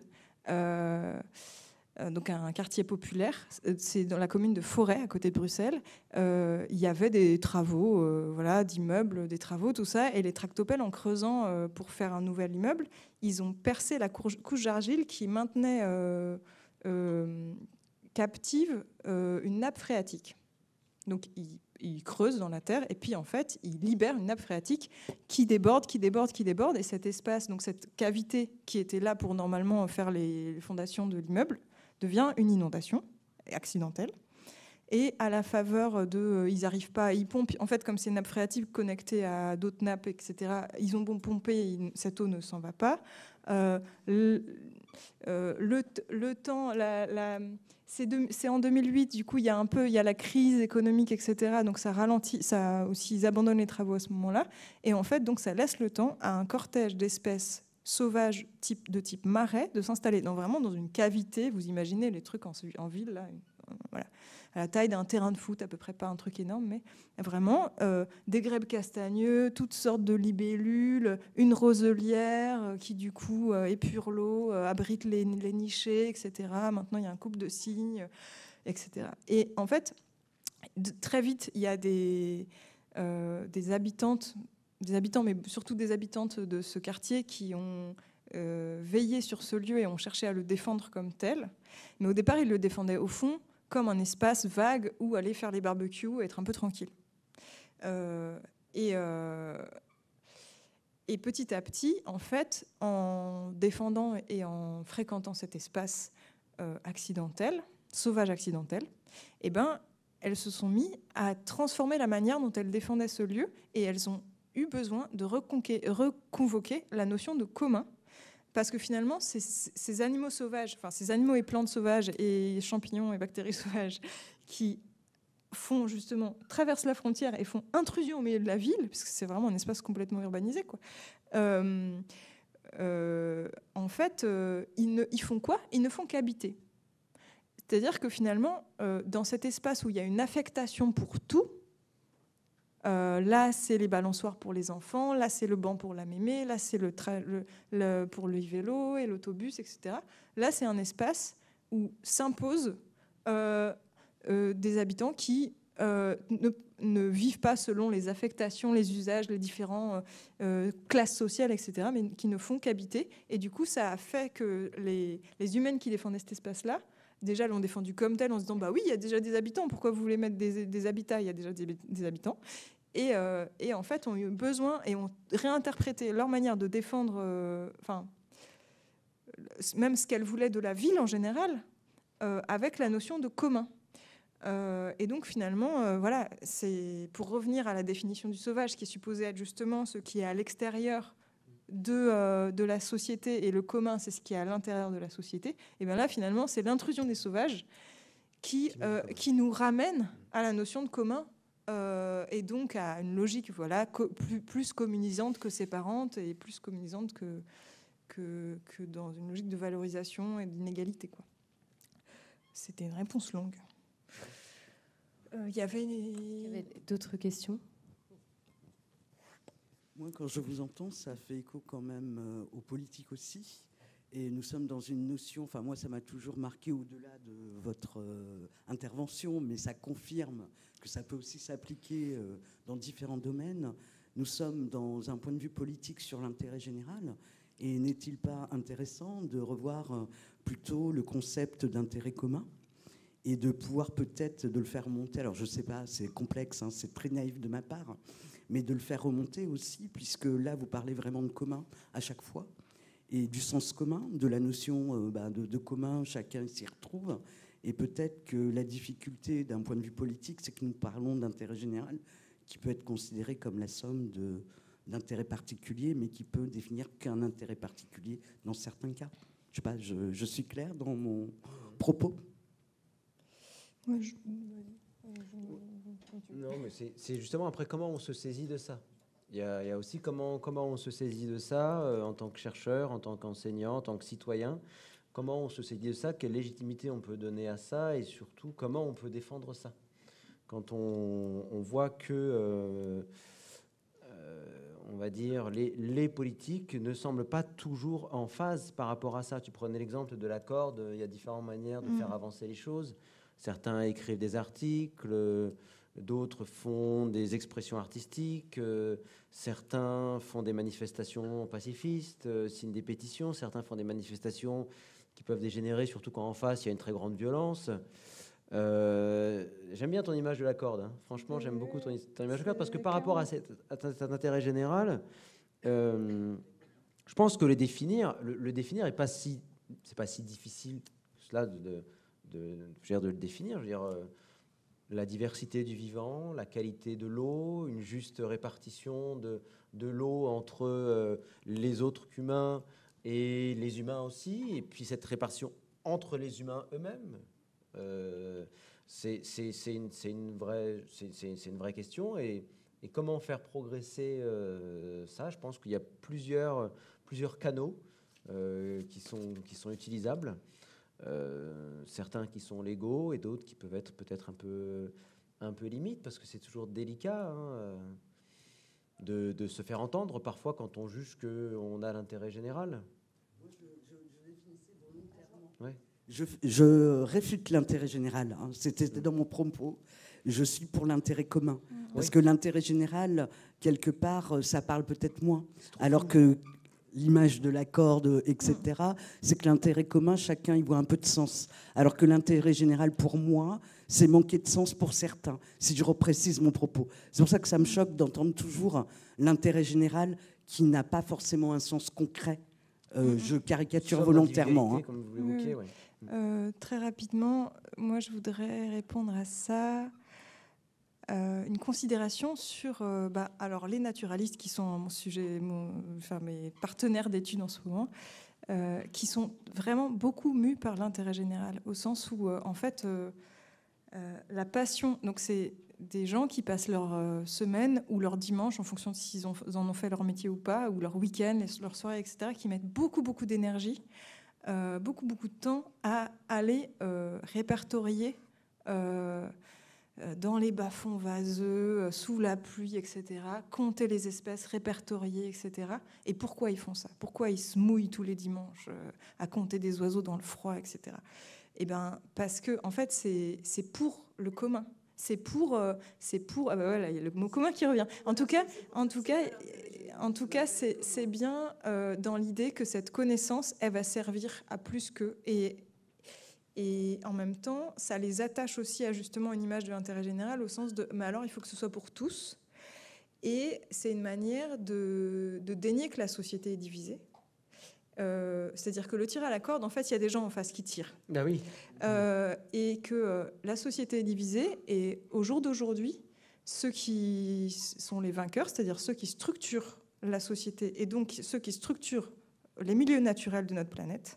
[SPEAKER 3] Euh, donc un quartier populaire, c'est dans la commune de Forêt, à côté de Bruxelles. Euh, il y avait des travaux, euh, voilà, d'immeubles, des travaux, tout ça, et les tractopelles, en creusant euh, pour faire un nouvel immeuble, ils ont percé la couche d'argile qui maintenait euh, euh, captive euh, une nappe phréatique. Donc ils, ils creusent dans la terre et puis en fait ils libèrent une nappe phréatique qui déborde, qui déborde, qui déborde, et cet espace, donc cette cavité qui était là pour normalement faire les fondations de l'immeuble, devient une inondation accidentelle. Et à la faveur de... Euh, ils n'arrivent pas... Ils pompent... En fait, comme c'est une nappe phréatique connectée à d'autres nappes, et cetera, ils ont bon pompé, ils, cette eau ne s'en va pas. Euh, le, euh, le, le temps... La, la, c'est, de, c'est en deux mille huit, du coup, il y a un peu... Il y a la crise économique, et cetera. Donc, ça ralentit... Ça aussi, ils abandonnent les travaux à ce moment-là. Et en fait, donc, ça laisse le temps à un cortège d'espèces sauvages type, de type marais de s'installer dans, vraiment dans une cavité. Vous imaginez les trucs en, en ville, là, voilà, à la taille d'un terrain de foot, à peu près, pas un truc énorme, mais vraiment euh, des grèbes castagneux, toutes sortes de libellules, une roselière euh, qui du coup euh, épure l'eau, euh, abrite les, les nichés, et cetera. Maintenant, il y a un couple de cygnes, et cetera. Et en fait, de, très vite, il y a des, euh, des habitantes, des habitants, mais surtout des habitantes de ce quartier qui ont euh, veillé sur ce lieu et ont cherché à le défendre comme tel. Mais au départ, ils le défendaient au fond comme un espace vague où aller faire les barbecues et être un peu tranquille. Euh, et, euh, et petit à petit, en fait, en défendant et en fréquentant cet espace euh, accidentel, sauvage accidentel, eh ben, elles se sont mises à transformer la manière dont elles défendaient ce lieu et elles ont eu besoin de reconvoquer la notion de commun. Parce que finalement, ces, ces animaux sauvages, enfin ces animaux et plantes sauvages et champignons et bactéries sauvages qui font justement, traversent la frontière et font intrusion au milieu de la ville, puisque c'est vraiment un espace complètement urbanisé, quoi. Euh, euh, en fait, euh, ils, ne, ils font quoi? Ils ne font qu'habiter. C'est-à-dire que finalement, euh, dans cet espace où il y a une affectation pour tout, Euh, là, c'est les balançoires pour les enfants, là, c'est le banc pour la mémé, là, c'est le, tra- le, le pour le vélo et l'autobus, et cetera. Là, c'est un espace où s'imposent euh, euh, des habitants qui euh, ne, ne vivent pas selon les affectations, les usages, les différentes euh, classes sociales, et cetera, mais qui ne font qu'habiter. Et du coup, ça a fait que les, les humaines qui défendaient cet espace-là, déjà, l'ont défendu comme tel en se disant bah oui, il y a déjà des habitants, pourquoi vous voulez mettre des, des habitats? Il y a déjà des, des habitants. Et, euh, et en fait, ont eu besoin et ont réinterprété leur manière de défendre, euh, enfin, même ce qu'elles voulaient de la ville en général, euh, avec la notion de commun. Euh, et donc finalement, euh, voilà, c'est pour revenir à la définition du sauvage, qui est supposé être justement ce qui est à l'extérieur de, euh, de la société, et le commun, c'est ce qui est à l'intérieur de la société. Et bien là, finalement, c'est l'intrusion des sauvages qui, euh, qui nous ramène à la notion de commun. Euh, et donc à une logique, voilà, co- plus, plus communisante que séparante et plus communisante que, que, que dans une logique de valorisation et d'inégalité, quoi. C'était une réponse longue. Il euh, y avait,
[SPEAKER 1] Il y avait d'autres questions?
[SPEAKER 6] Moi, quand je vous entends, ça fait écho quand même euh, aux politiques aussi. Et nous sommes dans une notion, enfin moi ça m'a toujours marqué au-delà de votre euh, intervention, mais ça confirme que ça peut aussi s'appliquer euh, dans différents domaines. Nous sommes dans un point de vue politique sur l'intérêt général, et n'est-il pas intéressant de revoir euh, plutôt le concept d'intérêt commun et de pouvoir peut-être de le faire remonter. Alors je ne sais pas, c'est complexe, hein, c'est très naïf de ma part, mais de le faire remonter aussi, puisque là vous parlez vraiment de commun à chaque fois, et du sens commun, de la notion euh, bah, de, de commun, chacun s'y retrouve, et peut-être que la difficulté d'un point de vue politique, c'est que nous parlons d'intérêt général, qui peut être considéré comme la somme de, d'intérêts particuliers, mais qui peut définir qu'un intérêt particulier dans certains cas. Je sais pas, je, je suis clair dans mon propos.
[SPEAKER 3] Ouais, je...
[SPEAKER 4] Non, mais c'est, c'est justement après comment on se saisit de ça. Il y a, il y a aussi comment, comment on se saisit de ça euh, en tant que chercheur, en tant qu'enseignant, en tant que citoyen. Comment on se saisit de ça, quelle légitimité on peut donner à ça, et surtout comment on peut défendre ça. Quand on, on voit que, euh, euh, on va dire, les, les politiques ne semblent pas toujours en phase par rapport à ça. Tu prenais l'exemple de la corde, il y a différentes manières de mmh. faire avancer les choses. Certains écrivent des articles, d'autres font des expressions artistiques, euh, certains font des manifestations pacifistes, euh, signent des pétitions, certains font des manifestations qui peuvent dégénérer, surtout quand en face il y a une très grande violence. Euh, j'aime bien ton image de la corde, hein. Franchement j'aime beaucoup ton, ton image de la corde, parce que par rapport à, cette, à cet intérêt général, euh, je pense que le définir, le, le définir est pas si, c'est pas si difficile cela de, de, de, de, de le définir. Je veux dire, euh, la diversité du vivant, la qualité de l'eau, une juste répartition de, de l'eau entre euh, les autres humains et les humains aussi, et puis cette répartition entre les humains eux-mêmes. Euh, c'est, c'est, c'est, une, c'est, une vraie, c'est, c'est, c'est une vraie question. Et, et comment faire progresser euh, ça? Je pense qu'il y a plusieurs, plusieurs canaux euh, qui, sont, qui sont utilisables. Euh, certains qui sont légaux et d'autres qui peuvent être peut-être un peu, un peu limites, parce que c'est toujours délicat hein, de, de se faire entendre parfois quand on juge qu'on a l'intérêt général.
[SPEAKER 6] Moi, je, je, je définissais volontairement.
[SPEAKER 4] Ouais.
[SPEAKER 6] Je, je réfute l'intérêt général. Hein. C'était dans mon propos. Je suis pour l'intérêt commun. Mmh. Parce oui. que l'intérêt général, quelque part, ça parle peut-être moins. Alors que l'image de la corde, et cetera, c'est que l'intérêt commun, chacun y voit un peu de sens. Alors que l'intérêt général, pour moi, c'est manquer de sens pour certains, si je reprécise mon propos. C'est pour ça que ça me choque d'entendre toujours l'intérêt général qui n'a pas forcément un sens concret. Euh, je caricature Sauf volontairement. Hein.
[SPEAKER 4] Comme vous l'évoquiez, oui.
[SPEAKER 3] euh, très rapidement, moi, je voudrais répondre à ça. Euh, une considération sur euh, bah, alors les naturalistes qui sont mon sujet, mon, enfin, mes partenaires d'études en ce moment, euh, qui sont vraiment beaucoup mus par l'intérêt général, au sens où euh, en fait euh, euh, la passion, donc c'est des gens qui passent leur euh, semaine ou leur dimanche en fonction de s'ils ont, en ont fait leur métier ou pas, ou leur week-end, leur soirée, et cetera, qui mettent beaucoup beaucoup d'énergie, euh, beaucoup beaucoup de temps à aller euh, répertorier euh, dans les bas-fonds vaseux, sous la pluie, et cetera, compter les espèces, répertorier, et cetera. Et pourquoi ils font ça? Pourquoi ils se mouillent tous les dimanches à compter des oiseaux dans le froid, et cetera. Eh bien, parce que, en fait, c'est, c'est pour le commun. C'est pour... Euh, c'est pour ah ben voilà, il y a le mot commun qui revient. En tout cas, en tout cas, en tout cas c'est, c'est bien euh, dans l'idée que cette connaissance, elle va servir à plus que... Et, Et en même temps, ça les attache aussi à justement une image de l'intérêt général, au sens de « mais alors, il faut que ce soit pour tous ». Et c'est une manière de, de dénier que la société est divisée. Euh, c'est-à-dire que le tir à la corde, en fait, il y a des gens en face qui tirent.
[SPEAKER 4] Ah oui.
[SPEAKER 3] Euh, et que euh, la société est divisée. Et au jour d'aujourd'hui, ceux qui sont les vainqueurs, c'est-à-dire ceux qui structurent la société, et donc ceux qui structurent les milieux naturels de notre planète,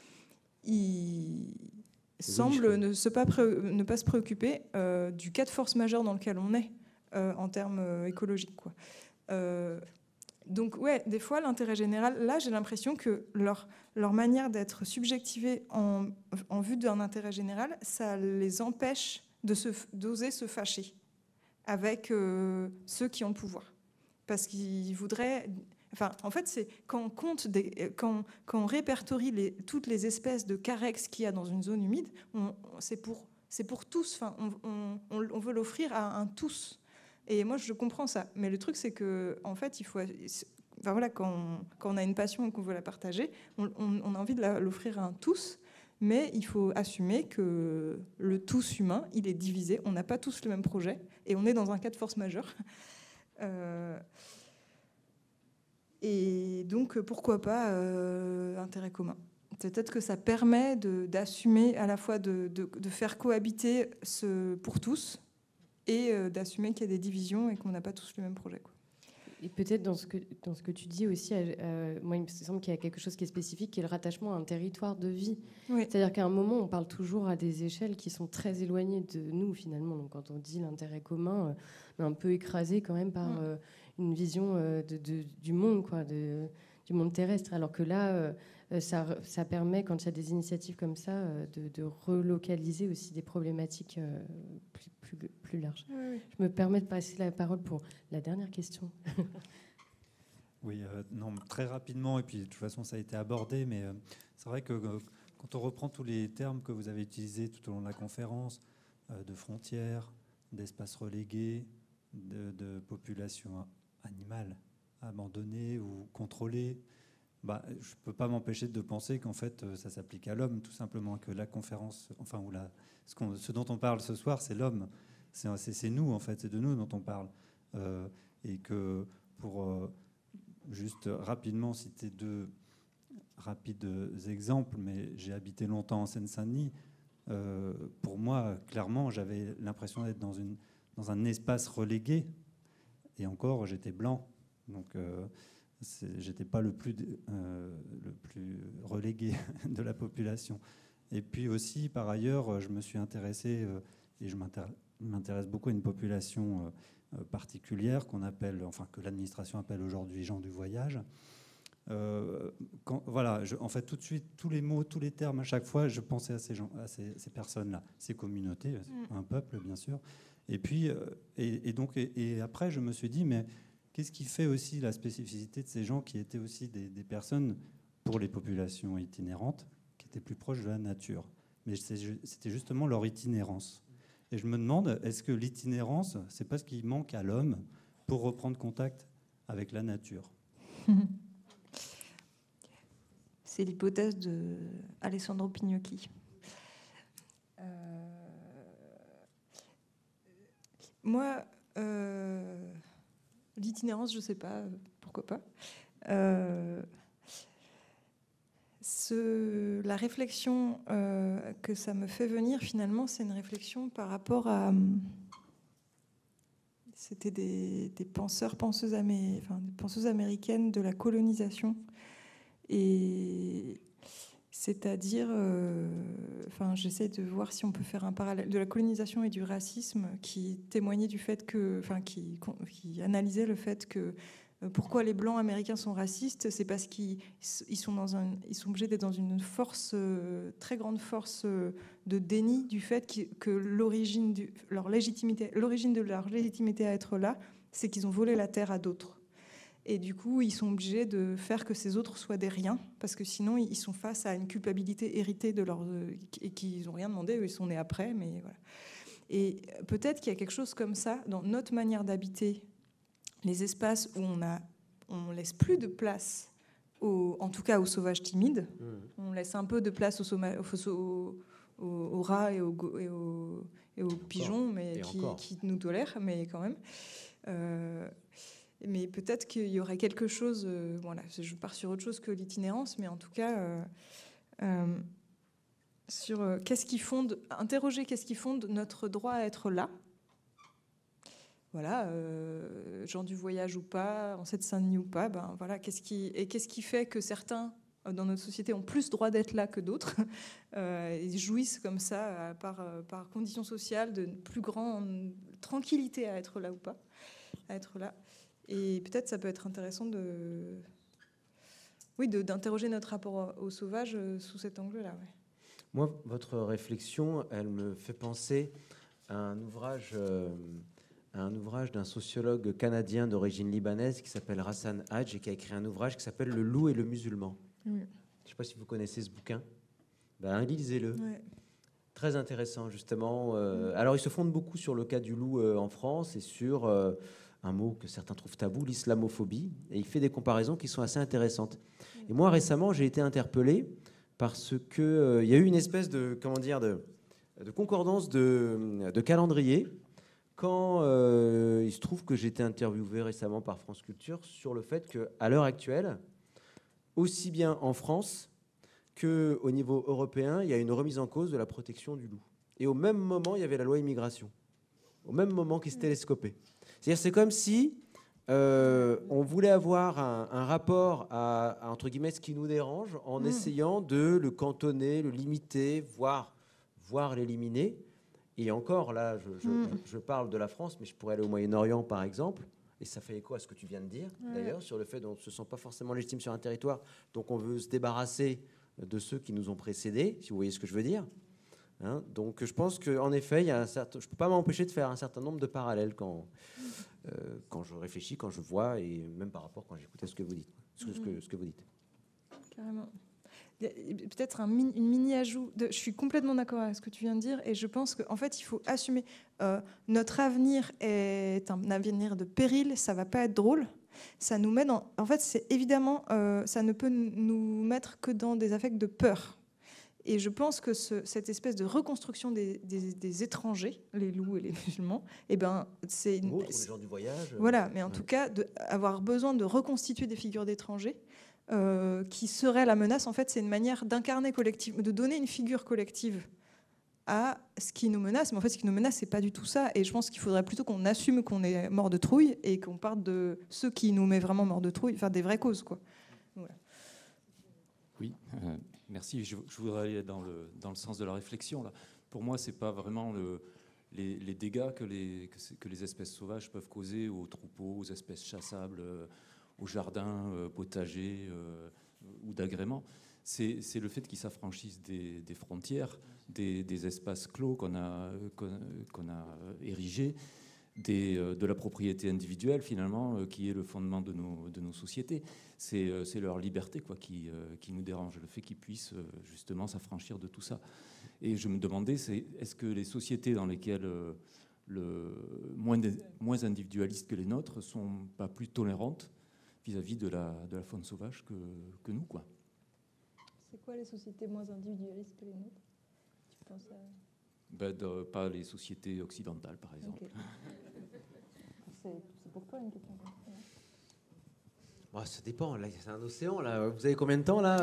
[SPEAKER 3] ils semblent ne, se pas pré... ne pas se préoccuper euh, du cas de force majeure dans lequel on est euh, en termes euh, écologiques, quoi. Euh, donc, ouais, des fois, l'intérêt général, là, j'ai l'impression que leur, leur manière d'être subjectivée en, en vue d'un intérêt général, ça les empêche de se, d'oser se fâcher avec euh, ceux qui ont le pouvoir. Parce qu'ils voudraient... Enfin, en fait, c'est quand on compte, des, quand, quand on répertorie les, toutes les espèces de carex qu'il y a dans une zone humide, on, c'est, pour, c'est pour tous. Enfin, on, on, on veut l'offrir à un tous. Et moi, je comprends ça. Mais le truc, c'est que, en fait, il faut. Enfin voilà, quand on, quand on a une passion et qu'on veut la partager, on, on, on a envie de la, l'offrir à un tous. mais il faut assumer que le tous humain, il est divisé. On n'a pas tous le même projet et on est dans un cas de force majeure. Euh, et donc, pourquoi pas euh, intérêt commun ? Peut-être que ça permet de, d'assumer à la fois de, de, de faire cohabiter ce pour tous et euh, d'assumer qu'il y a des divisions et qu'on n'a pas tous le même projet, quoi.
[SPEAKER 1] Et peut-être dans ce que, dans ce que tu dis aussi, euh, moi il me semble qu'il y a quelque chose qui est spécifique, qui est le rattachement à un territoire de vie.
[SPEAKER 3] Oui.
[SPEAKER 1] C'est-à-dire qu'à un moment, on parle toujours à des échelles qui sont très éloignées de nous finalement. Donc quand on dit l'intérêt commun, euh, on est un peu écrasé quand même par euh, une vision euh, de, de, du monde, quoi, de, du monde terrestre. Alors que là, euh, ça, ça permet, quand il y a des initiatives comme ça, euh, de, de relocaliser aussi des problématiques euh, plus, plus, plus larges.
[SPEAKER 3] Oui, oui.
[SPEAKER 1] Je me permets de passer la parole pour la dernière question.
[SPEAKER 7] Oui, euh, non, très rapidement, et puis de toute façon ça a été abordé, mais euh, c'est vrai que euh, quand on reprend tous les termes que vous avez utilisés tout au long de la conférence, euh, de frontières, d'espaces relégués, de, de population animale abandonnée ou contrôlée, bah, je ne peux pas m'empêcher de penser qu'en fait ça s'applique à l'homme, tout simplement, que la conférence, enfin, ou la, ce, qu'on, ce dont on parle ce soir, c'est l'homme, c'est, c'est, c'est nous en fait, c'est de nous dont on parle, euh, et que pour... Euh, juste rapidement citer deux rapides exemples, mais j'ai habité longtemps en Seine-Saint-Denis. Euh, pour moi, clairement, j'avais l'impression d'être dans, une, dans un espace relégué. Et encore, j'étais blanc. Donc, euh, j'étais pas le plus, euh, le plus relégué de la population. Et puis aussi, par ailleurs, je me suis intéressé, euh, et je m'intéresse beaucoup à une population... Euh, particulière qu'on appelle, enfin que l'administration appelle aujourd'hui gens du voyage. Euh, quand, voilà, je, en fait, tout de suite, tous les mots, tous les termes, à chaque fois, je pensais à ces gens, à ces, ces personnes-là, ces communautés, mm. un peuple, bien sûr. Et puis, et, et donc, et, et après, je me suis dit, mais qu'est-ce qui fait aussi la spécificité de ces gens qui étaient aussi des, des personnes pour les populations itinérantes, qui étaient plus proches de la nature. Mais c'était justement leur itinérance. Et je me demande, est-ce que l'itinérance, c'est pas ce qui manque à l'homme pour reprendre contact avec la nature ?
[SPEAKER 3] C'est l'hypothèse de Alessandro Pignocchi. Euh... Moi, euh... l'itinérance, je ne sais pas, pourquoi pas. Euh... Ce, la réflexion euh, que ça me fait venir, finalement, c'est une réflexion par rapport à... C'était des, des penseurs, penseuses, amé, enfin, des penseuses américaines de la colonisation. Et c'est-à-dire... Euh, enfin, j'essaie de voir si on peut faire un parallèle de la colonisation et du racisme qui témoignait du fait que... Enfin, qui, qui analysait le fait que... Pourquoi les Blancs américains sont racistes ? C'est parce qu'ils ils sont, dans un, ils sont obligés d'être dans une force, euh, très grande force euh, de déni du fait que, que l'origine, du, leur légitimité, l'origine de leur légitimité à être là, c'est qu'ils ont volé la terre à d'autres. Et du coup, ils sont obligés de faire que ces autres soient des riens, parce que sinon, ils sont face à une culpabilité héritée de leur, euh, et qu'ils n'ont rien demandé, eux, ils sont nés après, mais voilà. Et peut-être qu'il y a quelque chose comme ça dans notre manière d'habiter les espaces où on a, on laisse plus de place, aux, en tout cas aux sauvages timides. Mmh. On laisse un peu de place aux, soma, aux, aux, aux, aux rats et aux, et aux, et aux pigeons, mais qui, qui nous tolèrent, mais quand même. Euh, mais peut-être qu'il y aurait quelque chose. Euh, voilà, je pars sur autre chose que l'itinérance, mais en tout cas euh, euh, sur euh, qu'est-ce qui fonde, interroger qu'est-ce qui fonde notre droit à être là. Voilà, euh, gens du voyage ou pas, en Seine-Saint-Denis ou pas, ben voilà, qu'est-ce qui et qu'est-ce qui fait que certains dans notre société ont plus droit d'être là que d'autres euh, et jouissent comme ça par par conditions sociales de plus grande tranquillité à être là ou pas, à être là. Et peut-être ça peut être intéressant de, oui, de, d'interroger notre rapport au sauvage sous cet angle-là. Ouais.
[SPEAKER 4] Moi, votre réflexion, elle me fait penser à un ouvrage. Euh, un ouvrage d'un sociologue canadien d'origine libanaise qui s'appelle Rassan Hadj et qui a écrit un ouvrage qui s'appelle Le loup et le musulman. Mm. Je ne sais pas si vous connaissez ce bouquin. Ben, lisez-le. Ouais. Très intéressant, justement. Euh, mm. Alors, il se fonde beaucoup sur le cas du loup euh, en France et sur euh, un mot que certains trouvent tabou, l'islamophobie. Et il fait des comparaisons qui sont assez intéressantes. Mm. Et moi, récemment, j'ai été interpellé parce qu'il euh, y a eu une espèce de, comment dire, de, de concordance de, de calendrier quand euh, il se trouve que j'ai été interviewé récemment par France Culture sur le fait qu'à l'heure actuelle, aussi bien en France qu'au niveau européen, il y a une remise en cause de la protection du loup. Et au même moment, il y avait la loi immigration. Au même moment qui se télescopait. C'est-à-dire c'est comme si euh, on voulait avoir un, un rapport à, à, entre guillemets, ce qui nous dérange en mmh. essayant de le cantonner, le limiter, voire, voire l'éliminer. Et encore, là, je, je, mmh. je parle de la France, mais je pourrais aller au Moyen-Orient, par exemple, et ça fait écho à ce que tu viens de dire, ouais. d'ailleurs, sur le fait qu'on ne se sent pas forcément légitime sur un territoire, donc on veut se débarrasser de ceux qui nous ont précédés, si vous voyez ce que je veux dire. Hein, donc je pense qu'en effet, il y a un certain, je ne peux pas m'empêcher de faire un certain nombre de parallèles quand, euh, quand je réfléchis, quand je vois, et même par rapport quand j'écoute ce que vous dites. Ce que, ce que, ce que vous dites.
[SPEAKER 3] Carrément. Peut-être un mini, une mini-ajout. De, je suis complètement d'accord avec ce que tu viens de dire et je pense qu'en fait, il faut assumer. Euh, notre avenir est un avenir de péril, ça ne va pas être drôle. Ça nous met dans... En fait, c'est évidemment, euh, ça ne peut nous mettre que dans des affects de peur. Et je pense que ce, cette espèce de reconstruction des, des, des étrangers, les loups et les musulmans, eh ben, c'est... Une,
[SPEAKER 4] Autre, les gens du voyage.
[SPEAKER 3] Voilà, mais en
[SPEAKER 4] ouais.
[SPEAKER 3] tout cas, de, avoir besoin de reconstituer des figures d'étrangers, Euh, qui serait la menace, en fait, c'est une manière d'incarner collective, de donner une figure collective à ce qui nous menace. Mais en fait, ce qui nous menace, c'est pas du tout ça. Et je pense qu'il faudrait plutôt qu'on assume qu'on est mort de trouille et qu'on parte de ceux qui nous met vraiment mort de trouille, enfin des vraies causes, quoi. Voilà.
[SPEAKER 8] Oui, euh, merci. Je, je voudrais aller dans le, dans le sens de la réflexion. Là. Pour moi, c'est pas vraiment le, les, les dégâts que les, que, que les espèces sauvages peuvent causer aux troupeaux, aux espèces chassables, euh, aux jardins euh, potagers euh, ou d'agréments, c'est, c'est le fait qu'ils s'affranchissent des, des frontières, des, des espaces clos qu'on a, qu'on, qu'on a érigés, des, euh, de la propriété individuelle finalement, euh, qui est le fondement de nos, de nos sociétés. C'est, euh, c'est leur liberté quoi, qui, euh, qui nous dérange, le fait qu'ils puissent euh, justement s'affranchir de tout ça. Et je me demandais, c'est, est-ce que les sociétés dans lesquelles... Euh, le, moins, de, moins individualistes que les nôtres sont pas plus tolérantes vis-à-vis de la, de la faune sauvage que, que nous, quoi.
[SPEAKER 3] C'est quoi les sociétés moins individualistes que les nôtres? Tu penses à...
[SPEAKER 8] ben de, Pas les sociétés occidentales, par exemple. Okay.
[SPEAKER 3] c'est, c'est pour toi une question.
[SPEAKER 4] Bon, ça dépend, là, c'est un océan, là. Vous avez combien de temps, là?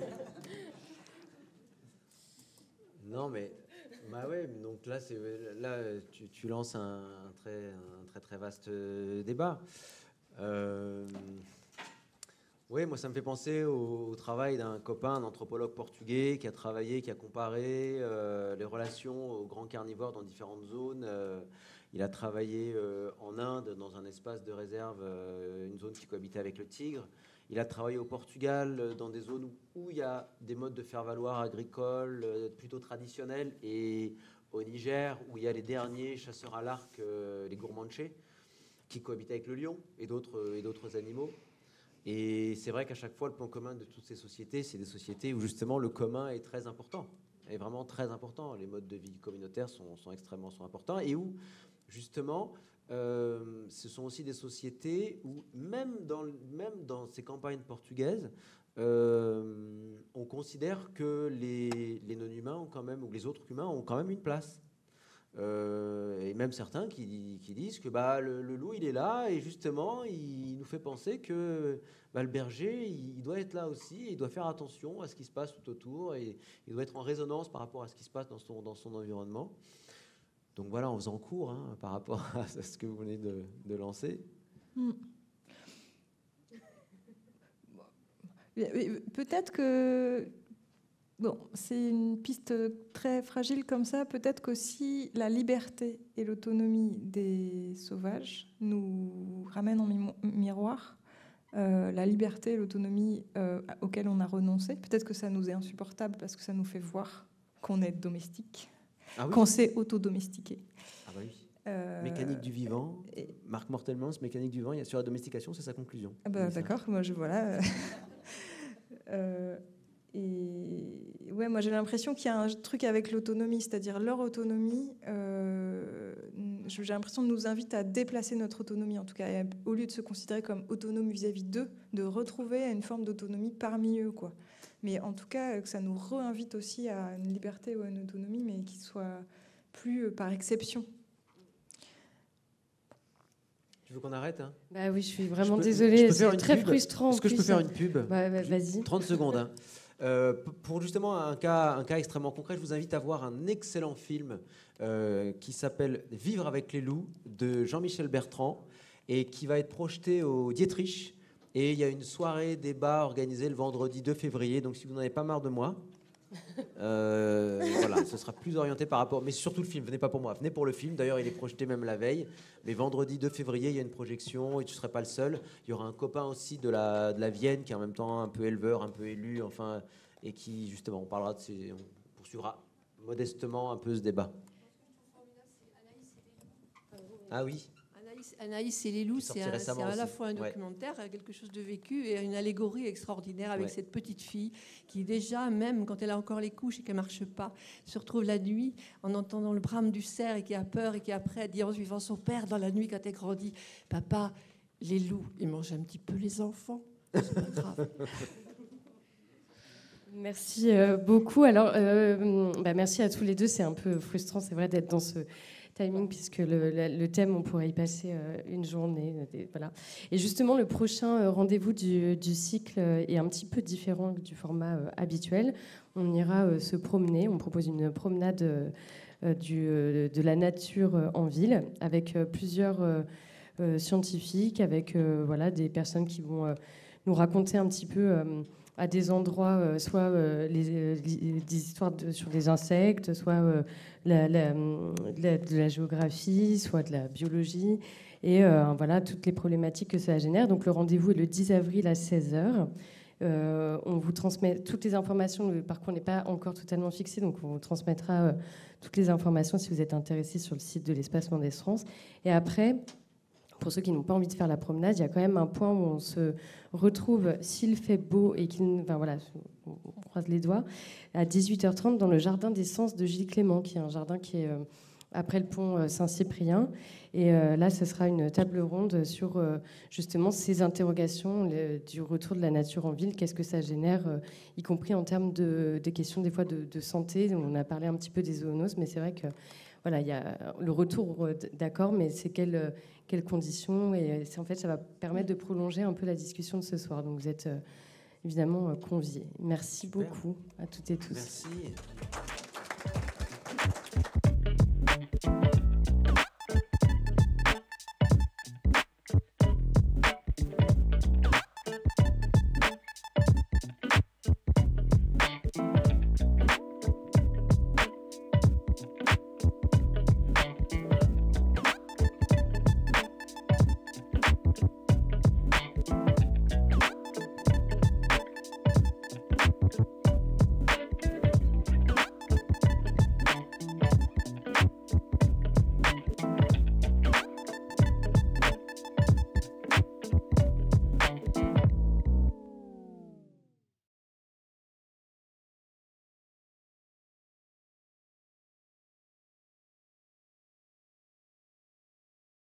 [SPEAKER 4] Non, mais... Bah ouais, donc là, c'est, là tu, tu lances un, un, très, un très, très vaste débat. Euh, oui, moi, ça me fait penser au, au travail d'un copain, un anthropologue portugais qui a travaillé, qui a comparé euh, les relations aux grands carnivores dans différentes zones. Euh, il a travaillé euh, en Inde, dans un espace de réserve, euh, une zone qui cohabitait avec le tigre. Il a travaillé au Portugal, dans des zones où, où il y a des modes de faire-valoir agricoles euh, plutôt traditionnels, et au Niger, où il y a les derniers chasseurs à l'arc, euh, les Gourmandchés, qui cohabitent avec le lion et d'autres, et d'autres animaux. Et c'est vrai qu'à chaque fois, le point commun de toutes ces sociétés, c'est des sociétés où justement le commun est très important, est vraiment très important. Les modes de vie communautaires sont, sont extrêmement sont importants, et où justement, euh, ce sont aussi des sociétés où même dans, même dans ces campagnes portugaises, euh, on considère que les, les non-humains ont quand même, ou les autres humains ont quand même une place. Euh, et même certains qui, qui disent que bah, le, le loup il est là et justement il nous fait penser que bah, le berger il, il doit être là aussi, et il doit faire attention à ce qui se passe tout autour, et il doit être en résonance par rapport à ce qui se passe dans son, dans son environnement. Donc voilà, en faisant court hein, par rapport à ce que vous venez de, de lancer.
[SPEAKER 3] Mmh. Peut-être que bon, c'est une piste très fragile comme ça. Peut-être qu'aussi la liberté et l'autonomie des sauvages nous ramènent en mi- miroir euh, la liberté et l'autonomie euh, auxquelles on a renoncé. Peut-être que ça nous est insupportable parce que ça nous fait voir qu'on est domestique, ah oui. qu'on s'est auto-domestiqué.
[SPEAKER 4] Ah bah oui. Euh, mécanique du vivant. Et... Marc Mortelmans, mécanique du vivant. Sur la domestication, c'est sa conclusion.
[SPEAKER 3] Ah bah, d'accord. Moi, je voilà. Euh, et ouais, moi j'ai l'impression qu'il y a un truc avec l'autonomie, c'est-à-dire leur autonomie. Euh, j'ai l'impression de nous invite à déplacer notre autonomie, en tout cas, au lieu de se considérer comme autonome vis-à-vis d'eux, de retrouver une forme d'autonomie parmi eux, quoi. Mais en tout cas, que ça nous réinvite aussi à une liberté ou à une autonomie, mais qui soit plus euh, par exception.
[SPEAKER 4] Tu veux qu'on arrête hein
[SPEAKER 1] Bah oui, je suis vraiment
[SPEAKER 4] je peux,
[SPEAKER 1] désolée, c'est très
[SPEAKER 4] pub.
[SPEAKER 1] frustrant.
[SPEAKER 4] Est-ce que je peux faire une pub?
[SPEAKER 1] Ouais, bah, vas-y.
[SPEAKER 4] trente secondes. Hein. Euh, pour justement un cas, un cas extrêmement concret, je vous invite à voir un excellent film euh, qui s'appelle Vivre avec les loups de Jean-Michel Bertrand et qui va être projeté au Dietrich. Et il y a une soirée débat organisée le vendredi deux février. Donc si vous n'en avez pas marre de moi, euh, voilà, ce sera plus orienté par rapport. Mais surtout le film, venez pas pour moi, venez pour le film. D'ailleurs, il est projeté même la veille. Mais vendredi deux février, il y a une projection et tu ne serais pas le seul. Il y aura un copain aussi de la, de la Vienne qui est en même temps un peu éleveur, un peu élu, enfin, et qui justement, on parlera de ces, on poursuivra modestement un peu ce débat. Ah oui.
[SPEAKER 9] Anaïs et les loups, c'est à la fois un documentaire, ouais. quelque chose de vécu et une allégorie extraordinaire avec ouais. cette petite fille qui déjà, même quand elle a encore les couches et qu'elle ne marche pas, se retrouve la nuit en entendant le brame du cerf et qui a peur et qui après dit en suivant son père dans la nuit quand elle grandit, papa, les loups, ils mangent un petit peu les enfants, c'est pas grave.
[SPEAKER 1] Merci euh, beaucoup. Alors, euh, bah, merci à tous les deux. C'est un peu frustrant, c'est vrai, d'être dans ce timing, puisque le, le thème, on pourrait y passer euh, une journée. Et, voilà. Et justement, le prochain euh, rendez-vous du, du cycle est un petit peu différent du format euh, habituel. On ira euh, se promener. On propose une promenade euh, du, euh, de la nature euh, en ville, avec euh, plusieurs euh, euh, scientifiques, avec euh, voilà, des personnes qui vont euh, nous raconter un petit peu... Euh, à des endroits, euh, soit euh, les, les, des histoires de, sur des insectes, soit euh, la, la, la, de la géographie, soit de la biologie, et euh, voilà, toutes les problématiques que ça génère. Donc le rendez-vous est le dix avril à seize heures. Euh, on vous transmet toutes les informations, le parcours n'est pas encore totalement fixé, donc on vous transmettra euh, toutes les informations si vous êtes intéressés sur le site de l'Espace Mendès France. Et après... Pour ceux qui n'ont pas envie de faire la promenade, il y a quand même un point où on se retrouve, s'il fait beau et qu'il... Enfin voilà, on croise les doigts, à dix-huit heures trente dans le jardin des Sens de Gilles Clément, qui est un jardin qui est euh, après le pont Saint-Cyprien. Et euh, là, ce sera une table ronde sur euh, justement ces interrogations le, du retour de la nature en ville. Qu'est-ce que ça génère, euh, y compris en termes de, des questions des fois de, de santé. On a parlé un petit peu des zoonoses, mais c'est vrai que voilà, il y a le retour, d'accord, mais c'est quelles, quelles conditions. Et en fait, ça va permettre de prolonger un peu la discussion de ce soir. Donc vous êtes euh, évidemment conviés. Merci beaucoup à toutes et tous.
[SPEAKER 4] Merci.